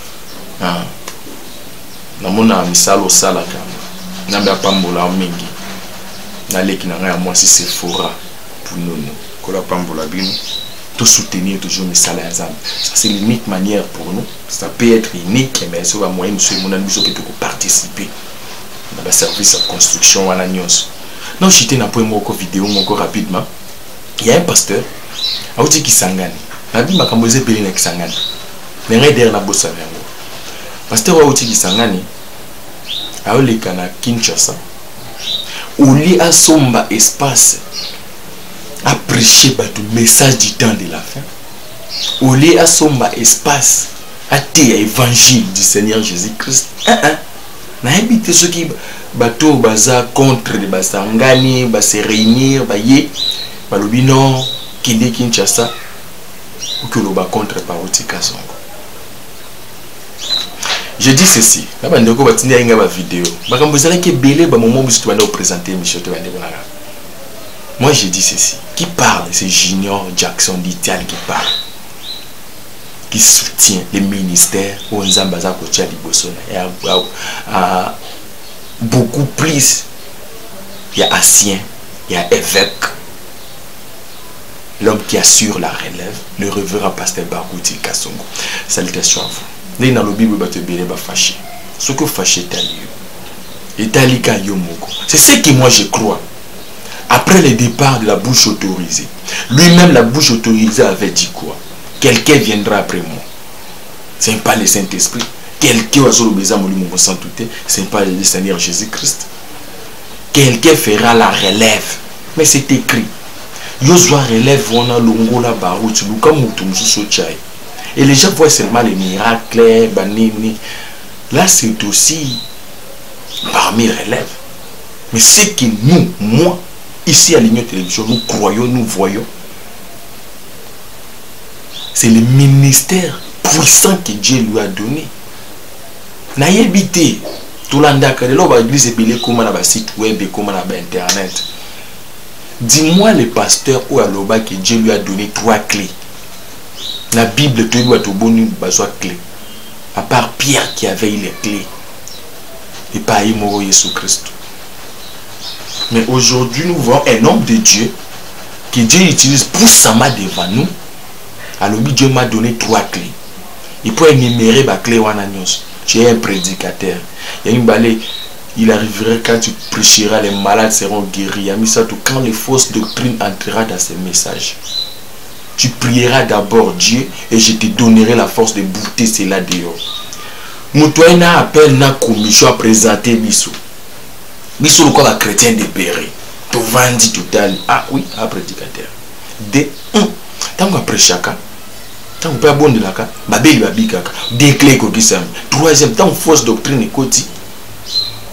Namona misalo salaka, Namba Pambola Mingi, Naleki Nanga moi si c'est fora pour nous. Kola Pambola Bino. Tout soutenir toujours mes salaires. Ça c'est l'unique manière pour nous. Ça peut être unique, mais c'est un moyen monsieur mon ami qui peut participer dans le service de construction à la news. Non, je t'ai n'appuie mon vidéo encore rapidement. Il y a un pasteur, a dit qui s'engage. La vie m'a camboisé belé qui s'engage. Mais rien derrière la bosse avec moi. Pasteur a dit qui s'engage. A eu les cana Kinshasa. Où il y a somba espace. À prêcher le message du temps de la fin. Au lieu à somba espace à dire l'évangile du Seigneur Jésus-Christ. Na invité ceux qui bateau baza contre les basangani, ba se réunir, ba yé, ba lobino, kinde Kinshasa, ou que l'on contre par Otika Songo. Je dis ceci, la bande ko batini a une vidéo. Ba kambozala ke belé ba moment où tu vas nous présenter Michel te bande bonara. Moi je dis ceci, qui parle, c'est Junior Jackson d'Italie qui parle, qui soutient les ministères où Nzambaza Kocha Liboso et à beaucoup plus. Il y a Assien, il y a évêque, l'homme qui assure la relève, le révérend pasteur Barouti Kasongo. Salutations à vous. Là dans la Bible va te bénir, va fâcher. Ce que fâcher Italie Yomoko. C'est ce que moi je crois. Après le départ de la bouche autorisée, lui-même la bouche autorisée avait dit quoi? Quelqu'un viendra après moi. Ce n'est pas le Saint-Esprit. Quelqu'un va sur le besoin de mon sang tout. Ce n'est pas le Seigneur Jésus-Christ. Quelqu'un fera la relève. Mais c'est écrit. Yosua relève wana longola barouti luka mutum sochai. Et les gens voient seulement les miracles, banini. Là c'est aussi parmi les relèves. Mais ce que nous, moi, ici à l'Union Télévision, nous croyons, nous voyons, c'est le ministère puissant que Dieu lui a donné. Naïbité, tout l'andaka, l'église est belée comme un site web et comme un internet. Dis-moi le pasteur ou à l'oba que Dieu lui a donné 3 clés. La Bible te doit te donner 3 clés. À part Pierre qui avait les clés. Et pas Imoro Jésus-Christ. Mais aujourd'hui, nous voyons un homme de Dieu que Dieu utilise pour s'amas devant nous. Alors, Dieu m'a donné 3 clés. Il peut énumérer ma clé. Tu es un prédicateur. Il y a une balai. Il arrivera quand tu prêcheras, les malades seront guéris. Quand les fausses doctrines entrera dans ces messages. Tu prieras d'abord Dieu et je te donnerai la force de bouter cela dehors. Moutouena appelle na commission à présenter Bissou. Bissou le corps chrétien de Péré. Tu vendis total. Ah oui, un prédicateur. De 1. Tant qu'on prêche chacun. Tant qu'on peut abonder la cas. Babeli babi kaka. Des clés qui sont. 3e, tant fausse doctrine et côté.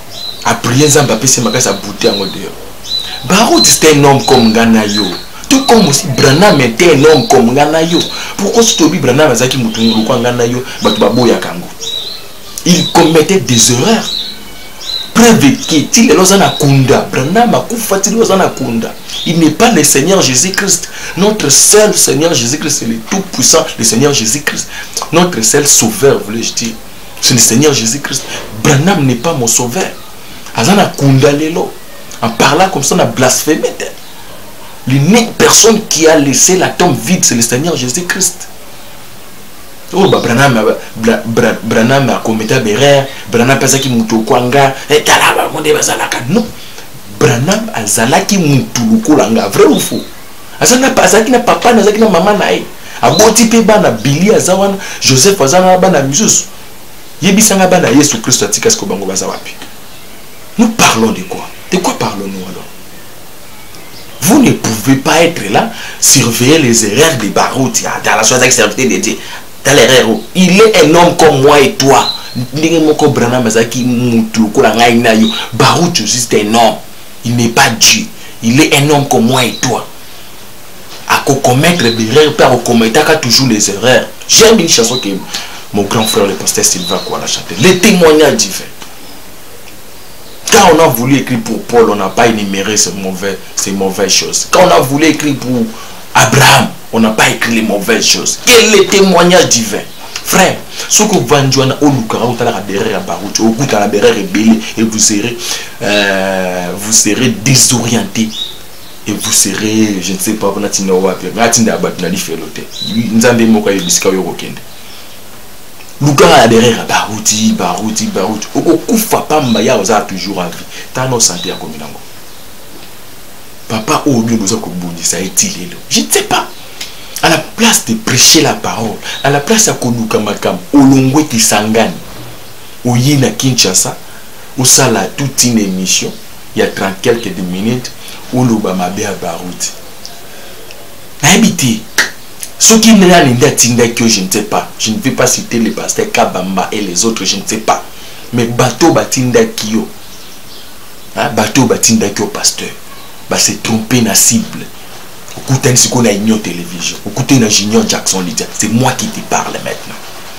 Après Nzambe c'est ma sa bouté en dehors. Baroud c'était un homme comme Ganayo. Tout comme aussi Branham était un homme comme Ganayo. Pourquoi ce Tobi Branham azaki mutungu kwa Ganayo batu ya kango. Il commettait des erreurs. Preuve qu'il est dans kunda. Branham a kufatili dans kunda. Il n'est pas le Seigneur Jésus-Christ. Notre seul Seigneur Jésus-Christ, c'est le tout-puissant, le Seigneur Jésus-Christ. Notre seul sauveur, voulais-je dire, c'est le Seigneur Jésus-Christ. Branham n'est pas mon sauveur. Azana kunda lelo. En parlant comme ça, on a blasphémé. L'unique personne qui a laissé la tombe vide, c'est le Seigneur Jésus-Christ. Oh, Branham a commis des erreurs. Branham a qui mutukwanga. Non. Branham a zalaki mutulukolanga. Vrai ou faux? Azana pasaki na papa, nazaki na maman nae. Aboti pe bana Billy azawana, Joseph azana bana Misus. Yebisanga bana Yesu Christ atika sko bango bazawapi. Nous parlons de quoi? De quoi parlons-nous alors? Vous ne pouvez pas être là, surveiller les erreurs des Baroudi. Dans la chose d'activité de Dieu. Dans l'erreur. Il est un homme comme moi et toi. Baroudi, c'est un homme. Il n'est pas Dieu. Il est un homme comme moi et toi. À commettre des erreurs, pas à commettre toujours les erreurs. J'aime une chanson que mon grand frère, le pasteur Sylvain, a chanté. Les témoignages divins. Quand on a voulu écrire pour Paul, on n'a pas énuméré ces mauvaises choses. Quand on a voulu écrire pour Abraham, on n'a pas écrit les mauvaises choses. Et les témoignages divins. Frère, ce que vous avez vous serez désorienté. Et vous serez, je ne sais pas, vous Luka a derrière Barouti. Okufa pamba ya oza toujours en vie. Tano santé à Kominango. Papa Obi nous a kobundi ça est-il. Je ne sais pas. À la place de prêcher la parole, à la place à Konuka Makam, Olongwe Kisangani, Oyina Kinshasa, où ça là toute une émission, il y a 30 quelques minutes, où l'Obama Bea Barouti. Habité. Ce qui n'est pas que je ne sais pas. Je ne vais pas citer les pasteurs Kabamba et les autres, je ne sais pas. Mais bateau batinda kyo. Bateau batinda kyo pasteur. C'est tromper la cible. Écoutez ce qu'on a ignoré télévision. Écoutez na Junior Jackson Lydia. C'est moi qui te parle maintenant.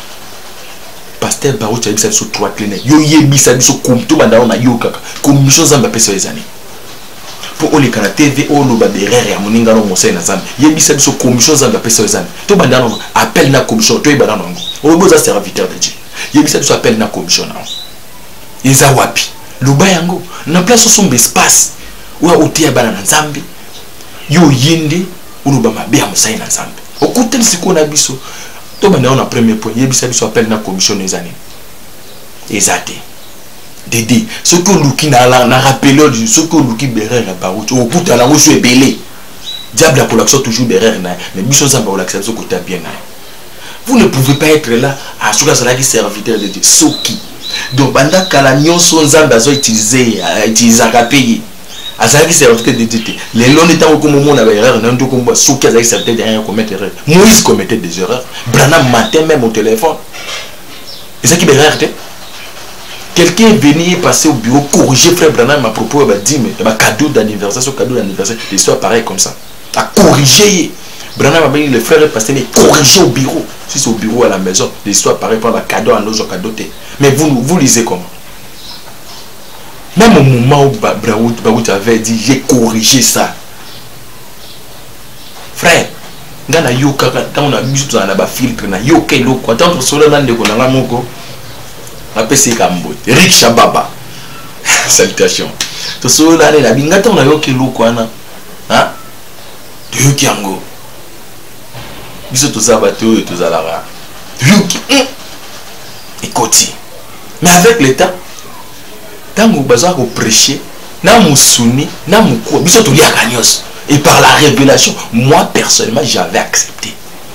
Pasteur Barou tu as dit ça sur 3 clés. Yo yebi ça sur comme tout banda na yo kaka. Comme chose en bapé sur les années. Pour les canaux TV, on nous bat des erreurs à mon ingano monsei na zam. Yebisa biso commission zamba pesa ezana. To banda no appel na commission to ibana nango. O boza serviteur de Dieu. Yebisa biso appel na commission na. Eza wapi? Luba yango na place sombe espace. Wa otia bana na Nzambe. Yo yende unuba mabe ya monsei na Nzambe. Okute siko na biso. To banda on a premier point. Yebisa biso appel na commission ezana. Ezate. Dédé, ce que nous qui n'a rappelé, ce que nous qui bérer la parole, au bout de la roche est belé. Diable a pour toujours bérer, mais mission ça pour l'accepter ce côté bien. Vous ne pouvez pas être là à ce que qui serviteur de Dieu. Soki. Donc, pendant que la nion son zambazo utilisé à payer. À ça qui serviteur de Dieu. Les longs états au moment où on avait erreur, non, tout comme Soki a serviteur derrière commettre erreur. Moïse commettait des erreurs. Branham matin même au téléphone. Et ça qui bérer, quelqu'un est venu passer au bureau, corriger frère Branham à propos, il m'a dit, mais cadeau d'anniversaire, l'histoire pareille comme ça. À corriger. Branham a dit, le frère est passé, mais corriger au bureau. Si c'est au bureau à la maison, l'histoire pareille, prendre un cadeau à nos cadeaux. Mais vous lisez comment? Même au moment où Barout avait dit, j'ai corrigé ça. Frère, dans la yoka, quand on a mis tout dans la filtre, na yoka l'eau, quand on se souvient de la moko. Apesi Kambo, Rick Shababa. Salutations. To so la la bingata on a yoki lukwana. Hein? De yoki ango. Biso to za bateau et to za lara. Yoki. Écoutez. Mais avec l'état, tant que baza ko prêcher, na musuni, na muko, biso to lia kanyos. Et par la révélation, moi personnellement, j'avais accepté.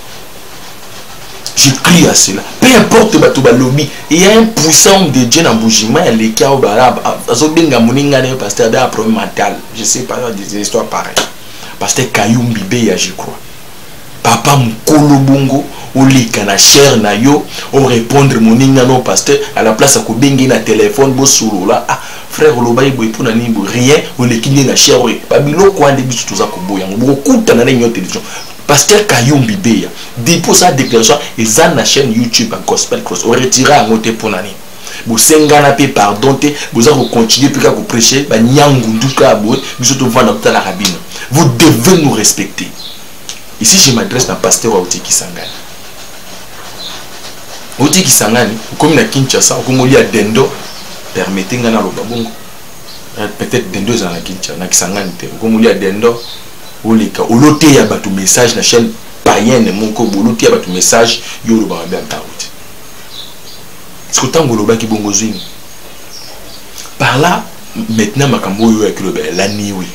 Je crie à cela. Peu importe le lobby, il y a un puissant de Dieu dans le bougement, il y a un pasteur d'un problème mental. Je ne sais pas des histoires pareilles. Pasteur Kayum Bibé, je crois. Papa Mkolo Bongo, au likana cher na yo au répondre moninga non pasteur à la place à kobengi na téléphone bo solo là ah frère lobayi boy pour na nimbo rien au lekindi na cher oui babilo ko ande bisu toza ko boya ngo kuta na nyo télévision pasteur Kayumbi Beya dépose sa déclaration et ça na chaîne YouTube en Gospel Cross on retira en côté pour nani vous sengana pe pardon te vous allez continuer puis à vous prêcher ba nyangu nduka boy biso to vendre dans la rabine vous devez nous respecter. Ici je m'adresse à pasteur Oti Kisangani. Oti Kisangani comme na Kinshasa comme il y a Dendo permettez ngana lo babongo peut-être Dendo za na Kinshasa na Kisangani te comme il y a Dendo oleka olote ya batu message na chaîne païenne monko bolote ya batu message yo lo ba bien taouti. Ce que tango lo ba ki bongo zwini. Par là maintenant makambo yo avec la nuit oui.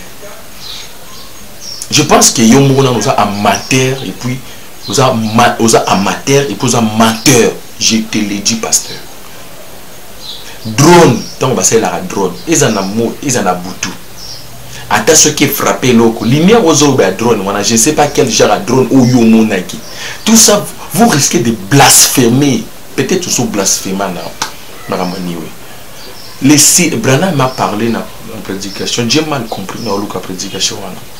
Je pense que yo mona nous a amateur et puis nous a amateur et puis nous a menteur. Je te l'ai dit pasteur. Drone, tant on va c'est la drone. Ils en a mot, ils en a boutou. Attends ce qui est frappé loco. Lumière aux autres drone. Je ne sais pas quel genre de drone ou yo monaki. Tout ça, vous risquez de blasphémer. Peut-être aussi blasphémer na ramani oui. Les signes, Branham m'a parlé dans la prédication. J'ai mal compris dans la prédication.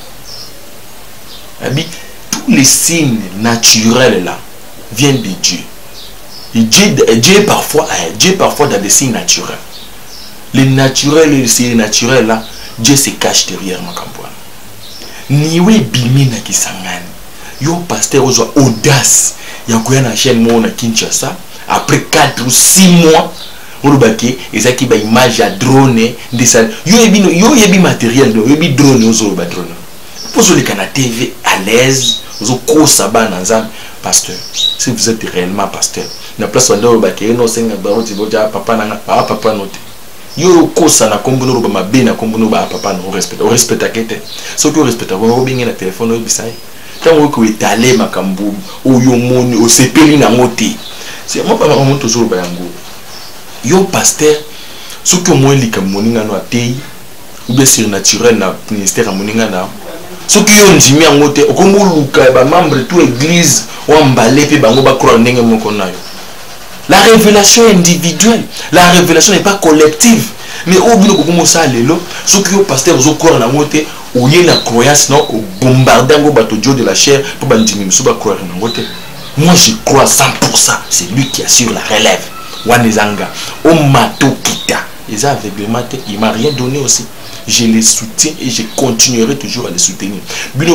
Tous les signes naturels là viennent de Dieu. Et Dieu parfois dans des signes naturels. Les naturels et les signes naturels là, Dieu se cache derrière ma campagne. Niwe bimina kisangani. Yo pasteur ozo audace. Yakuya na chaîne mo na Kinshasa après 4 ou 6 mois. Olubake ezaki ba image ya drone ndisa yo yebi matériel yo yebi drone ozo ba drone. Vous avez la TV à l'aise, vous avez pasteur. Si vous êtes réellement pasteur, la place où vous avez un papa papa noté. Yo kosa na kombo no ba be na kombo no ba papa no respect. On respecte à quête. Ce que respecte on bien na téléphone au bisai. Tant que vous étalez makambo o yo moni o sepeli na ngoti. C'est moi pas mon toujours ba yango. Yo pasteur, ce que moi li kam moninga no atei ou bien surnaturel na ministère moninga na ce qui ont dit mi angote okomuluka ba membre tout église ou emballé pe bango ba croire ndenge moko nayo. La révélation est individuelle, la révélation n'est pas collective. Mais au bout de ça lelo ce qui au pasteur zo croire na ngote ou yé na croyance non au bombarder ngo bato de la chair pour bandimi musu ba croire na ngote. Moi je crois 100%, c'est lui qui assure la relève. Wanezanga o mato kita. Les aveuglements il m'a rien donné aussi. Je les soutiens et je continuerai toujours à les soutenir. Je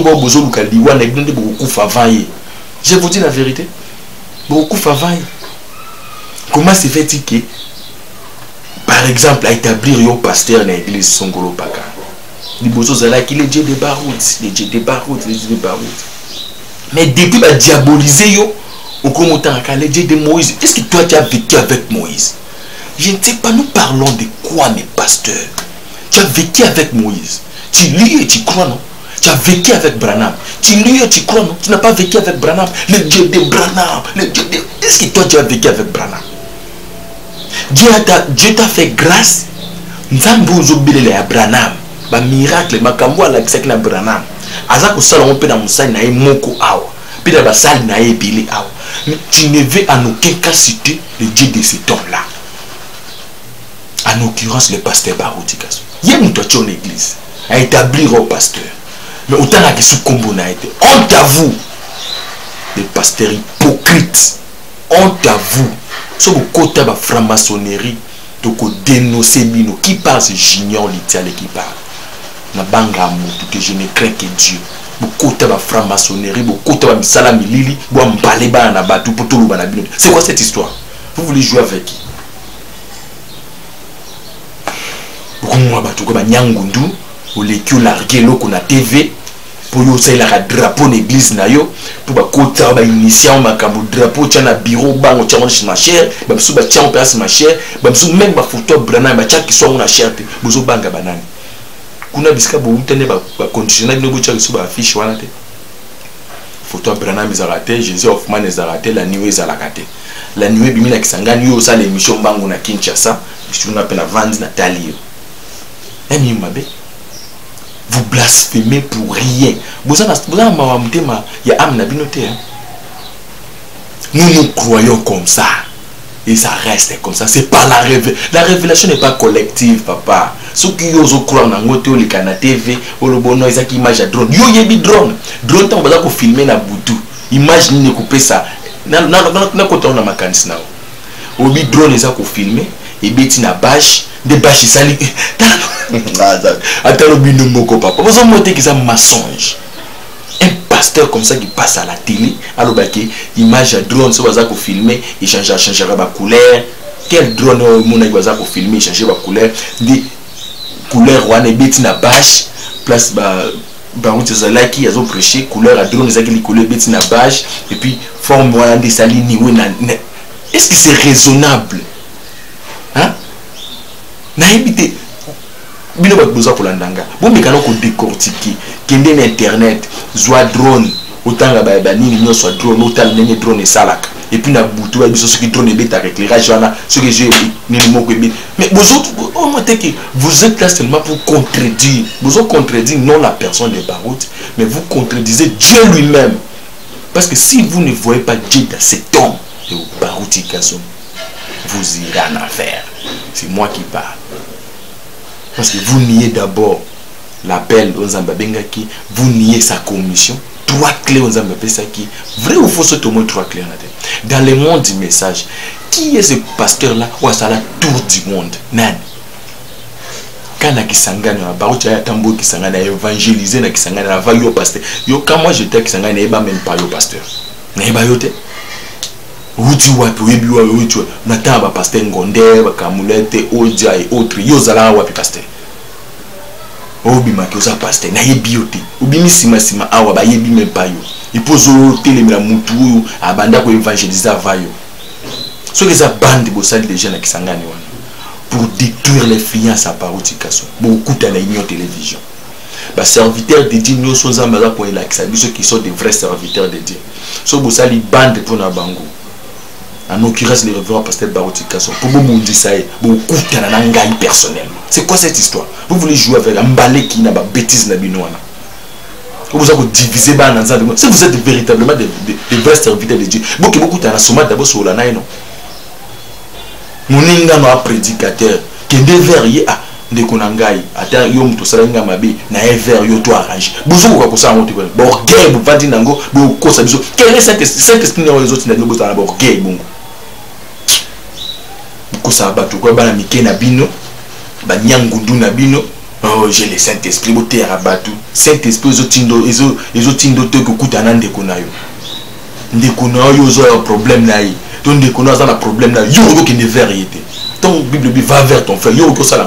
vous dis la vérité. Beaucoup favaille. Comment se fait-il que, par exemple, à établir un pasteur dans l'église Songolo Paka, les dieux des baroutes, les dieux des baroutes, les dieux des baroutes. Mais depuis que diaboliser les dieux de Moïse, est-ce que toi tu as vécu avec Moïse? Je ne sais pas, nous parlons de quoi, mes pasteurs? Tu as vécu avec Moïse. Tu lis et tu crois, non? Tu as vécu avec Branham. Tu lis et tu crois, non? Tu n'as pas vécu avec Branham. Le Dieu de Branham. Est-ce que toi tu as vécu avec Branham? Dieu t'a fait grâce. Nzambu zobile ya Branham. Ba miracle makambo ala kisaki na Branham. Aza ko sala on pe na musali na moko awa. Puis dans la salle na ebili awa. Mais tu ne veux en aucun cas citer le Dieu de cet homme-là. En l'occurrence le pasteur Baroutikas. Il y a une toiture en église à établir au pasteur. Mais autant que ce combo n'a été. Honte à vous, les pasteurs hypocrites. Honte à vous. Ce que vous avez franc-maçonnerie, donc dénoncer Mino. Qui parle, c'est Junior l'Italie qui parle. Na banga mutu que je ne crains que Dieu. Beaucoup de franc-maçonnerie, beaucoup de salami lili, c'est quoi cette histoire? Vous voulez jouer avec qui? Beaucoup de nyangundu, ou les qui largué l'eau qu'on a TV, pour yo ça il a drapeau l'église na yo, pour ba kota ba initier on makambo drapeau tient na bureau bango tient chez ma chère, ba msu ba tient en place ma chère, ba msu même ba photo Branham ba tient qui soit na chère, bozo banga banane. Kuna bisika bo utene ba conditionnel no bocha so ba affiche wana te. Photo Branham is raté, Jésus Hoffman is raté, la nuée is raté. La nuée bimina kisangani yo ça l'émission bango na Kinshasa, je suis na pena vendre Nathalie. Emi mabe. Vous blasphémez pour rien. Vous avez ma il y a âme na binoté. Nous croyons comme ça. Et ça reste comme ça. C'est pas la révélation. La révélation n'est pas collective, papa. Ceux qui osent croire dans le canal TV, ou le bon noise qui image à drone. Yo yebi drone. Drone tant que vous filmer na boutou. Image ni couper ça. Na côté on a ma canne now. Obi drone les a ko filmer et beti na bâche, des bâches sali. Attends le binomoko papa. Vous avez monté que ça mensonge. Un pasteur comme ça qui passe à la télé, alors image à drone, ça va filmer, il changera ma couleur. Quel drone mon aïe va filmer, il changera ma couleur. Des couleurs ou un bêtis na bâche, place on qui a prêché, couleur à drone, les qui couleur bêtis na bâche, et puis forme ou un des salines. Est-ce que c'est raisonnable? Hein? N'a évité. Bino ba besoin pour l'andanga. Bon mais quand on décortiquer, kende na internet, soit drone, autant la ba ni ni soit drone, autant ni drone et salak. Et puis na boutou biso ce qui drone bête avec éclairage là, ce que j'ai ni mo ko bête. Mais vous autres on m'a dit que vous êtes là seulement pour contredire. Vous autres contredire non la personne de Barout, mais vous contredisez Dieu lui-même. Parce que si vous ne voyez pas Dieu dans cet homme de Baroutication, vous irez en affaire. C'est moi qui parle. Parce que vous niez d'abord l'appel aux Zambabengaki, vous niez sa commission. 3 clés aux Zambabengaki. Vrai ou faux, c'est au moins 3 clés. Dans le monde du message, qui est ce pasteur-là ou à la tour du monde? Nan. Quand na kisangana, barouti ya tambo kisangana, évangéliser na kisangana, va yo pasteur. Yo quand moi j'étais kisangana, n'eba même pas yo pasteur. N'eba yo te. Uti wapi webi wa uti wa nata ba pasteur Ngonde ba Kamulete Odia et autres yo zala wapi pasteur obi makoza pasteur na yebi yote obi misima awa ba yebi même pas yo il pose telemela mutu yo abanda ko évangéliser va yo so que ça bande bo sali des gens na kisangani wana pour détruire les fiances à Baroutication beaucoup à la union télévision ba serviteurs de Dieu nous sont zambala pour la ceux qui sont des vrais serviteurs de Dieu so bo sali bande pour na bango. En l'occurrence, le révérend pasteur Baroutication. Pour vous dire ça, vous coûtez un engagement personnellement. C'est quoi cette histoire? Vous voulez jouer avec un balai qui n'a pas bêtise na binoana. Vous avez divisé dans si vous êtes véritablement des vrais serviteurs de Dieu. Beaucoup de gens d'abord sur la naïno. Mon ingano a prédicateur qui est verrier à de konangai ata yo mto salinga mabe na ever yo to arrange buzuko kwa kosa ngote kwa borgay bu vandi nango bu kosa biso quel est cette esprit na les autres na no bozana borgay bongo kosa batu kwa bana mikena bino ba nyangundu na bino oh j'ai le Saint-Esprit boté rabatu Saint-Esprit ezo tindo te ko kutana ndeko nayo ndeko nayo zo problème na yi ton ndeko nayo za na problème na yo ko ne vérité. Ton Bible va vers ton frère.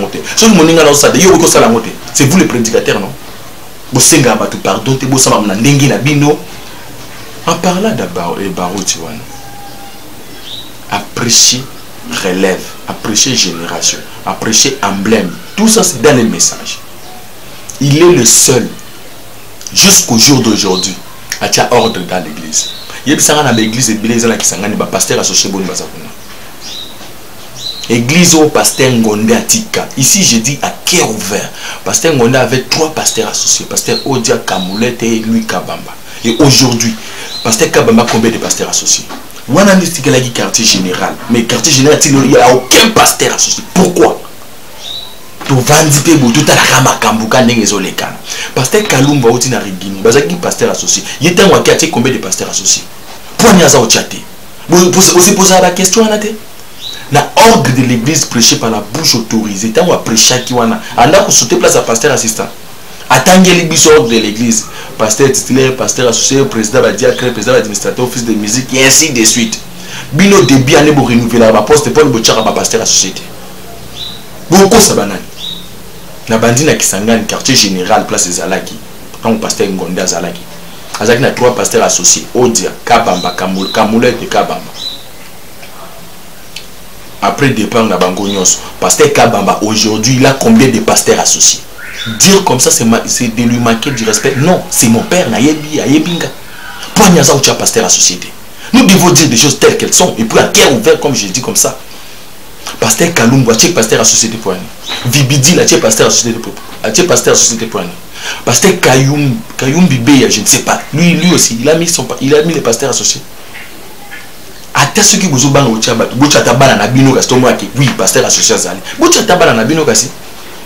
C'est vous les prédicateurs, non? Pardon, en parlant d'abord, apprécier relève, apprécier génération, apprécier emblème. Tout ça, c'est dans les messages. Il est le seul, jusqu'au jour d'aujourd'hui, à tirer ordre dans l'église. Il y a des églises qui sont pasteur associé à Église au pasteur Ngonde Atika. Ici, je dis à cœur ouvert. Pasteur Ngonde avait 3 pasteurs associés. Pasteur Odia Kamulete et lui Kabamba. Et aujourd'hui, pasteur Kabamba, combien de pasteurs associés? On a dit qu'il y a un quartier général. Mais quartier général, il n'y a aucun pasteur associé. Pourquoi? Tout vandité, tout à la ramakambuka n'engezolekana. Pasteur Kalumba Oti na Rigini. Bazaki pasteur associé. Il y a un quartier combien de pasteurs associés? Pour n'y avoir tchaté. Vous posez la question à la tête. Na ordre de l'église prêché par la bouche autorisée. Tant qu'on a prêché qui wana, on a sauté place à pasteur assistant. Attendez l'église ordre de l'église. Pasteur titulaire, pasteur associé, président diacre, président administrateur, office de musique et ainsi de suite. Bino début année pour renouveler la poste pour le bouchara pasteur associé. Beaucoup ça banane. Na bandi na Kisangani quartier général place Zalaki. Quand pasteur Ngonda Zalaki. Azaki na 3 pasteurs associés. Odia, Kabamba, Kamule de Kabamba. Après le départ de Bangonyos, pasteur Kabamba, aujourd'hui, il a combien de pasteurs associés? Dire comme ça, c'est de lui manquer du respect. Non, c'est mon père, Nayebi, Ayebinga. Pour Nyaza, tu as pasteur associé. Nous devons dire des choses telles qu'elles sont. Et puis à cœur ouvert, comme je dis comme ça. Pasteur Kalumba, tu es pasteur associé pour nous. Vibidi, tu es pasteur associé pour nous. Pasteur Kayum Bibé, je ne sais pas. Lui aussi, il a mis les pasteurs associés. ata soki bozo bana otia bato bocha tabana na bino kasi tomo ake oui pasteur associé azali bocha tabana na bino kasi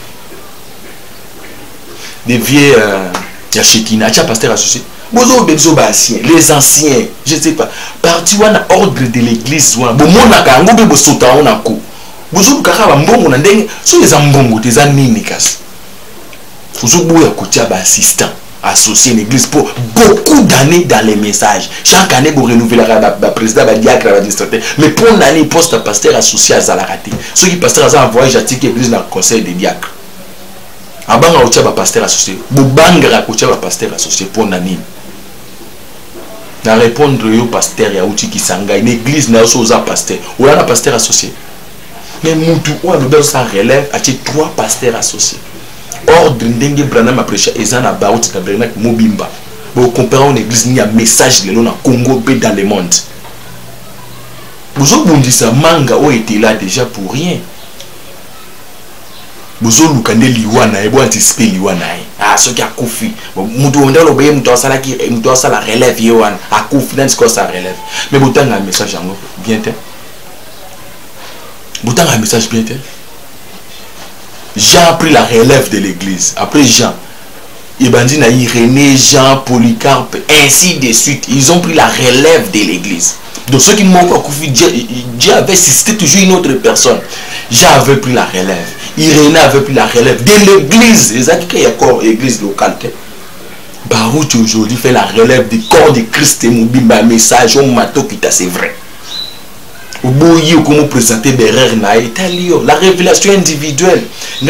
des vieux ya Shekina acha pasteur associé bozo bezo ba ancien les anciens je sais pas parti wana ordre de l'église wana bomona ka ngo be bosota wana ko bozo kaka ba mbongo na ndenge so les mbongo des nini kasi bozo boya kotia ba assistant associé l'église pour beaucoup d'années dans les messages. Chaque année, vous renouvelez le président, le diacre, l'administrateur. Mais pour une année, poste pasteur associé à Zalarate. Ceux qui pasteur à envoyé, j'attire l'église dans le conseil des diacres. Avant, on a un pasteur associé. Vous bangez un pasteur associé pour une année. Na répondre au pasteur, il y a outil qui s'engage. L'église n'a pas un pasteur. Ou un pasteur associé. Mais Moutou, on a besoin de ça relève à 3 pasteurs associés. Ordre ndenge Branham a prêché ezana baout tabernacle mobimba. Bon comparant une église ni un message le na Congo et dans le monde. Bozo bundisa manga o était là déjà pour rien. Bozo lukande liwana ebo anticiper liwana. Ah ce qui a koufi. Mutu ondalo beye mutu asala ki mutu asala relève yewan a koufi dans ce que ça relève. Mais botanga un message en bien te. Botanga un message bien te. Jean a pris la relève de l'église. Après Jean, Ibandi na Irénée, Jean, Polycarpe, ainsi de suite. Ils ont pris la relève de l'église. Donc ceux qui m'ont confié, Dieu avait cité toujours une autre personne. Jean avait pris la relève. Irénée avait pris la relève de l'église. C'est-à-dire qu'il y a encore l'église locale. Baruch aujourd'hui fait la relève du corps de Christ et Moubimba message au mato qui c'est vrai. Comment présenter des erreurs la révélation individuelle.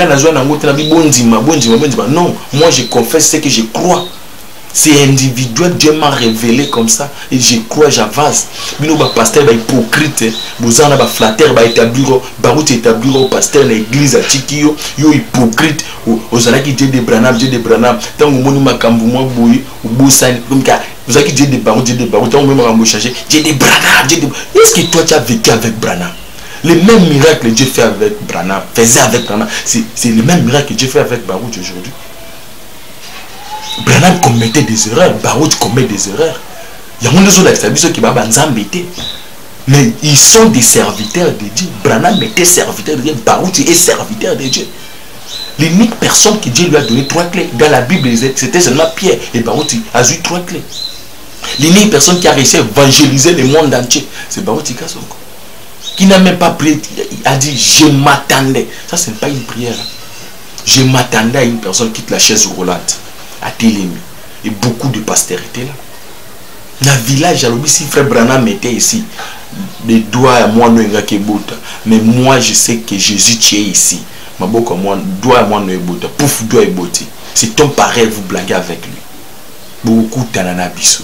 Non, moi je confesse ce que je crois. C'est individuel, Dieu m'a révélé comme ça et je crois, j'avance. Bino ba pasteur ba hypocrite, bozana ba flatteur ba établir, barout établir au pasteur l'église à Tikio, yo hypocrite, ozana ki Dieu de Branham, tant que moni makambu moi boyi, ou bosani comme ça. Vous avez dit des barreaux, tant que même changer, Dieu de Branham, est-ce que toi tu as vécu avec Branham? Les mêmes miracles que Dieu fait avec Branham, faisait avec Branham, c'est le même miracle que Dieu fait avec Baruch aujourd'hui. Branham commettait des erreurs, Baruch commet des erreurs. Il y a des autres qui vont mais ils sont des serviteurs de Dieu. Branham était serviteur de Dieu, Baruch est serviteur de Dieu. L'unique personne que Dieu lui a donné 3 clés. Dans la Bible, c'était seulement Pierre et Baruch a eu 3 clés. L'unique personne qui a réussi à évangéliser le monde entier, c'est Baruch Kasongo. Qui n'a même pas prié, il a dit je m'attendais. Ça, ce n'est pas une prière. Je m'attendais à une personne qui quitte la chaise roulante à Télémi. Et beaucoup de pasteurs étaient là. Dans le village, si frère Branham était ici, les doigts à moi, mais moi je sais que Jésus tient ici. Ma boca moi, doigt à moi, pouf, doigt et beauté. C'est ton pareil, vous blaguez avec lui. Beaucoup de biso.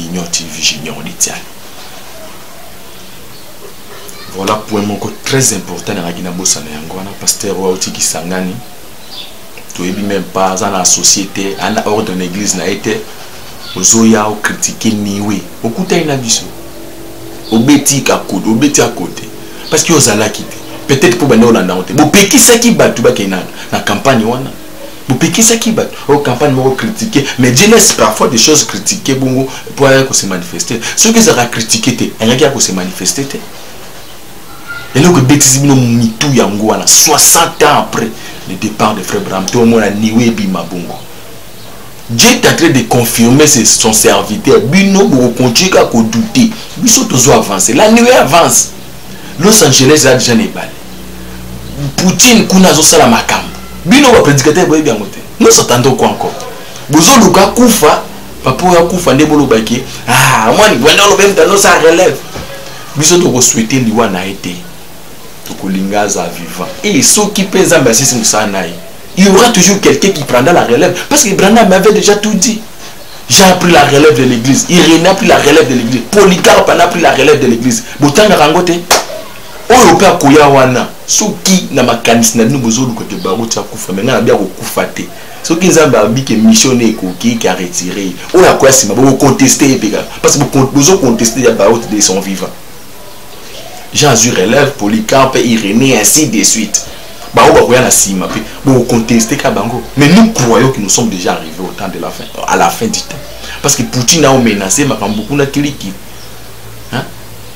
Voilà pour un mot très important dans la Guinée-Bissau. Pasteur Ouauti qui s'engage. Tu es même pas dans la société, en ordre de l'église n'a été. Ozoya ou critiquer niwe. Beaucoup de biso. Obeti à côté. Parce que Ozala quitté. Peut-être pour Beno Landa. Vous péquez ça qui bat tout bas la campagne. Vous piquez ça qui bat au campagne critiquer mais Dieu laisse parfois des choses critiquer bongo pour se manifester ceux qui sera critiqué un gars pour se manifester et là que bêtise bino mitou yango wana 60 ans après le départ de frère Branham tout le monde a nié bima bongo Dieu est en train de confirmer son serviteur bino pour continuer à douter biso toujours avancer la nuit avance Los Angeles a déjà nébal Poutine kuna zo sala makambo bino ba prédicateur boye bien moté nous s'attendons quoi encore bozo luka kufa papa ya kufa ndebolo baki moi ni wenda lo même dans sa relève biso to ko souhaiter liwa na été to ko lingaza vivant et ceux qui pèsent en bassiste musana il y aura toujours quelqu'un qui prendra la relève parce que Branham m'avait déjà tout dit. J'ai pris la relève de l'église, Irénée a pris la relève de l'église, Polycarpe a pris la relève de l'église. Botanga rangote oyo pe akoya wana soki na makanisi na nous bozolu côté baruti akufa mais na bia kokufa te soki nzamba abike missionné koki ki a retiré oyo akoya sima bo contester peka parce que bozo contester ya baruti de son vivant Jean Azur relève Polycarpe Irénée ainsi de suite ba oyo na sima pe bo contester ka bango mais nous croyons que nous sommes déjà arrivés au temps de la fin à la fin du temps parce que Poutine a menacé makambo kuna kiliki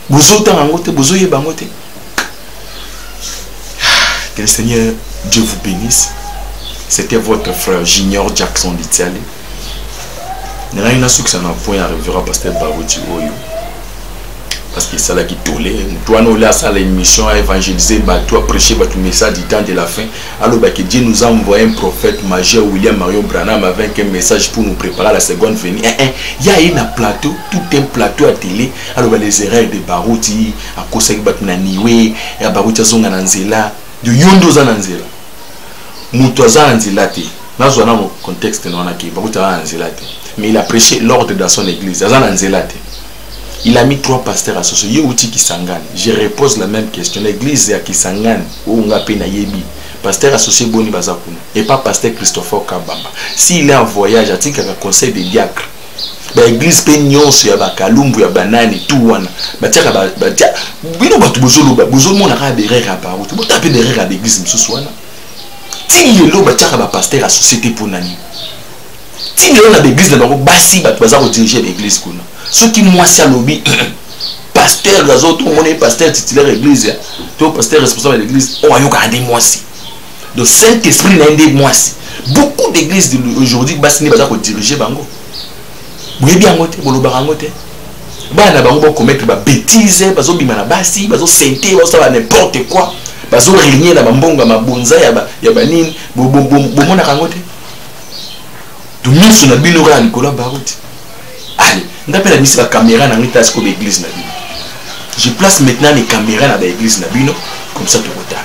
Que le Seigneur Dieu vous bénisse. C'était votre frère Junior Jackson Litiali. Nous avons un succès dans le point à reverra pasteur Barouti Oyo. Parce que c'est là qui tolé. Toi, nous avons l'émission à évangéliser, toi prêcher votre message du temps de la fin. Alors que Dieu nous a envoyé un prophète majeur, William Marion Branham, avec un message pour nous préparer à la seconde venue. Il y a un plateau, tout un plateau à télé. Alors les erreurs de Barouti, à cause de Batnaniwe, et à Barouti Zongananzela, de Yondo Zananzela. Moutoza Anzilate. Dans un contexte, mais il a prêché l'ordre dans son église. Il a mis 3 pasteurs associés. Je repose la même question. L'église à Kisangani, où on a peine à Yebi. Pasteur associé Boni Bazakuna. Et pas pasteur Christopher Kabamba. S'il est en voyage, il y a un conseil de diacre. L'église Peignon, il y a Kalumbu, il y a Banane, tout. Il y a l'église. Si il y a un pasteur à société pour Nani. Si il y a l'église, il y a un diriger l'église. Ceux qui moi c'est lobby, pasteur, tout le monde est pasteur titulaire de l'église, tout pasteur responsable de l'église, on a regardé moi si. Le Saint-Esprit n'a aidé moi si. Beaucoup d'églises aujourd'hui, Bassini va diriger Bango. Vous voyez bien, vous le barangote. Bana Bango commettre des bêtises, bazo bimana basi, bazo senté, bazo faire n'importe quoi. Bazo régner na bambonga mabonza ya banine, bomona kangote. Tout le monde sur la binora à Nicolas Barout. Allez, on appelle la caméra dans l'église. Je place maintenant les caméras dans l'église Nabino, comme ça tout retard.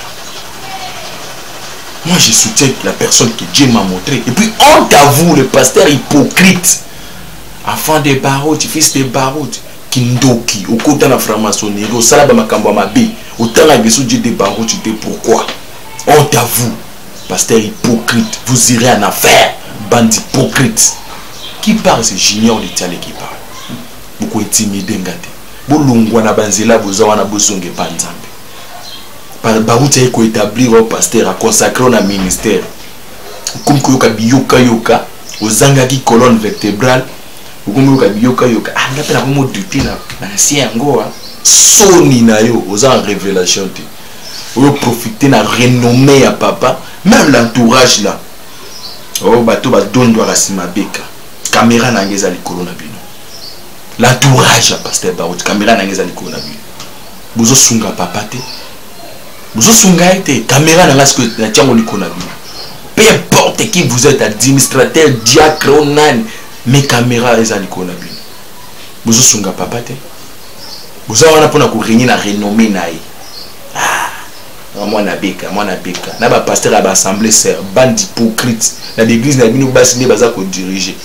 Moi je soutiens la personne que Dieu m'a montré. Et puis honte à vous, le pasteur hypocrite, enfant des Barout, fils des Barout, Kindoki, au côté de la franc-maçonnerie, au salaba makambo mabe, au temps la Dieu des Barout, tu sais pourquoi. Honte à vous, pasteur hypocrite, vous irez en affaire, bande hypocrite. Qui parle, c'est Junior Litiali qui parle. Beaucoup intimidé ngate. Bolungwa na banzela bozawa na bosonge panzambe. Barouti eko établir au pasteur à consacrer un ministère. Comme koyoka biyoka yoka ozanga ki colonne vertébrale. Comme koyoka biyoka yoka ah ngapela ko mo douter na ancien ngoa. Soni na yo oza en révélation te. Oyo profiter na renommée à papa, même l'entourage là. Oh bato ba dondo rasima beka. Caméra n'angeza likolo na bino. L'entourage à pasteur Barout, caméra n'angeza likolo na bino. Bozo sunga papa te. Bozo sunga te, caméra n'angeza na tiango likolo na bino. Peu importe qui vous êtes, administrateur, diacre, onan, mais caméra eza likolo na bino. Bozo sunga papa te. Bozo wana pona ko régner na renommée na ye. Ah, moi na beka. Na ba pasteur à ba assemblée sœur, bande hypocrite. Na l'église na bino basine baza ko diriger.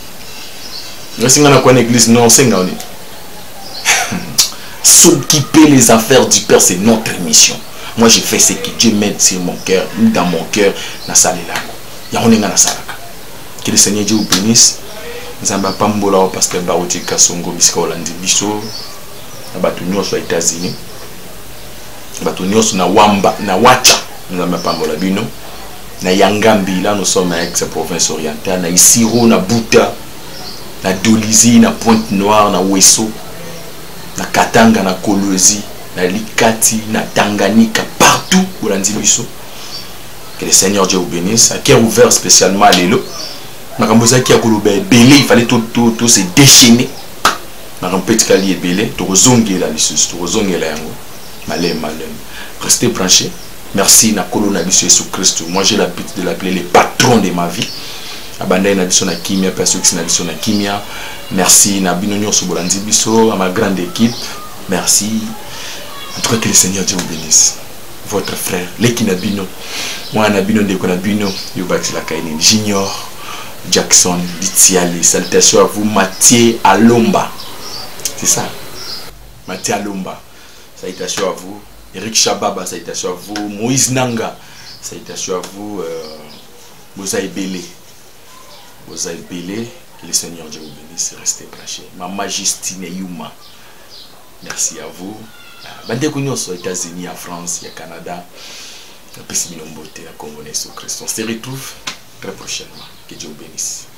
L'église non, c'est s'occuper les affaires du Père, c'est notre mission. Moi, je fais ce que Dieu met sur mon cœur, dans mon cœur, dans sa que le Seigneur Dieu vous bénisse. Nous avons pas mbola pasteur Barouti Kasongo biska Olandi biso. Nous aux États-Unis. Nous na Wamba, na Wacha. Nous avons pas mbola bino. Na Yangambi, là nous sommes à Aix-Province orientale. Na Isiro, na Buta. Na Dolizi, na Pointe-Noire, na Wesso, na Katanga, na Kolwezi, na Likati, na Tanganyika, partout où l'on dit biso. Que le Seigneur Dieu vous bénisse. À cœur ouvert spécialement à l'élo. Makamboza qui a colobé belé, il fallait tout se déchaîner. Makampeti kali belé, tout rezonguer la lissus, tout rezonguer la yango. Malem. Restez branchés. Merci na kolona biso Jésus Christ. Moi j'ai l'habitude de l'appeler le patron de ma vie. Abandai na biso na kimia, persuix na biso na kimia. Merci na binonyo sobolandi biso, à ma grande équipe. Merci. En tout cas que le Seigneur Dieu vous bénisse. Votre frère, Lekina Bino. Moi na bino de kona bino, Yobax la kaini Junior Jackson Litiali. Salutations à vous Mathieu Alomba. C'est ça. Mathieu Alomba. Salutations à vous. Eric Chababa, salutations à vous. Moïse Nanga. Salutations à vous. Bozaï Belé. Bozaï Belé. Que le Seigneur Dieu vous bénisse. Restez branchés. Maman Justine Yuma. Merci à vous. Bande Kounyo aux États-Unis, en France, et au Canada. On se retrouve très prochainement. Que Dieu vous bénisse.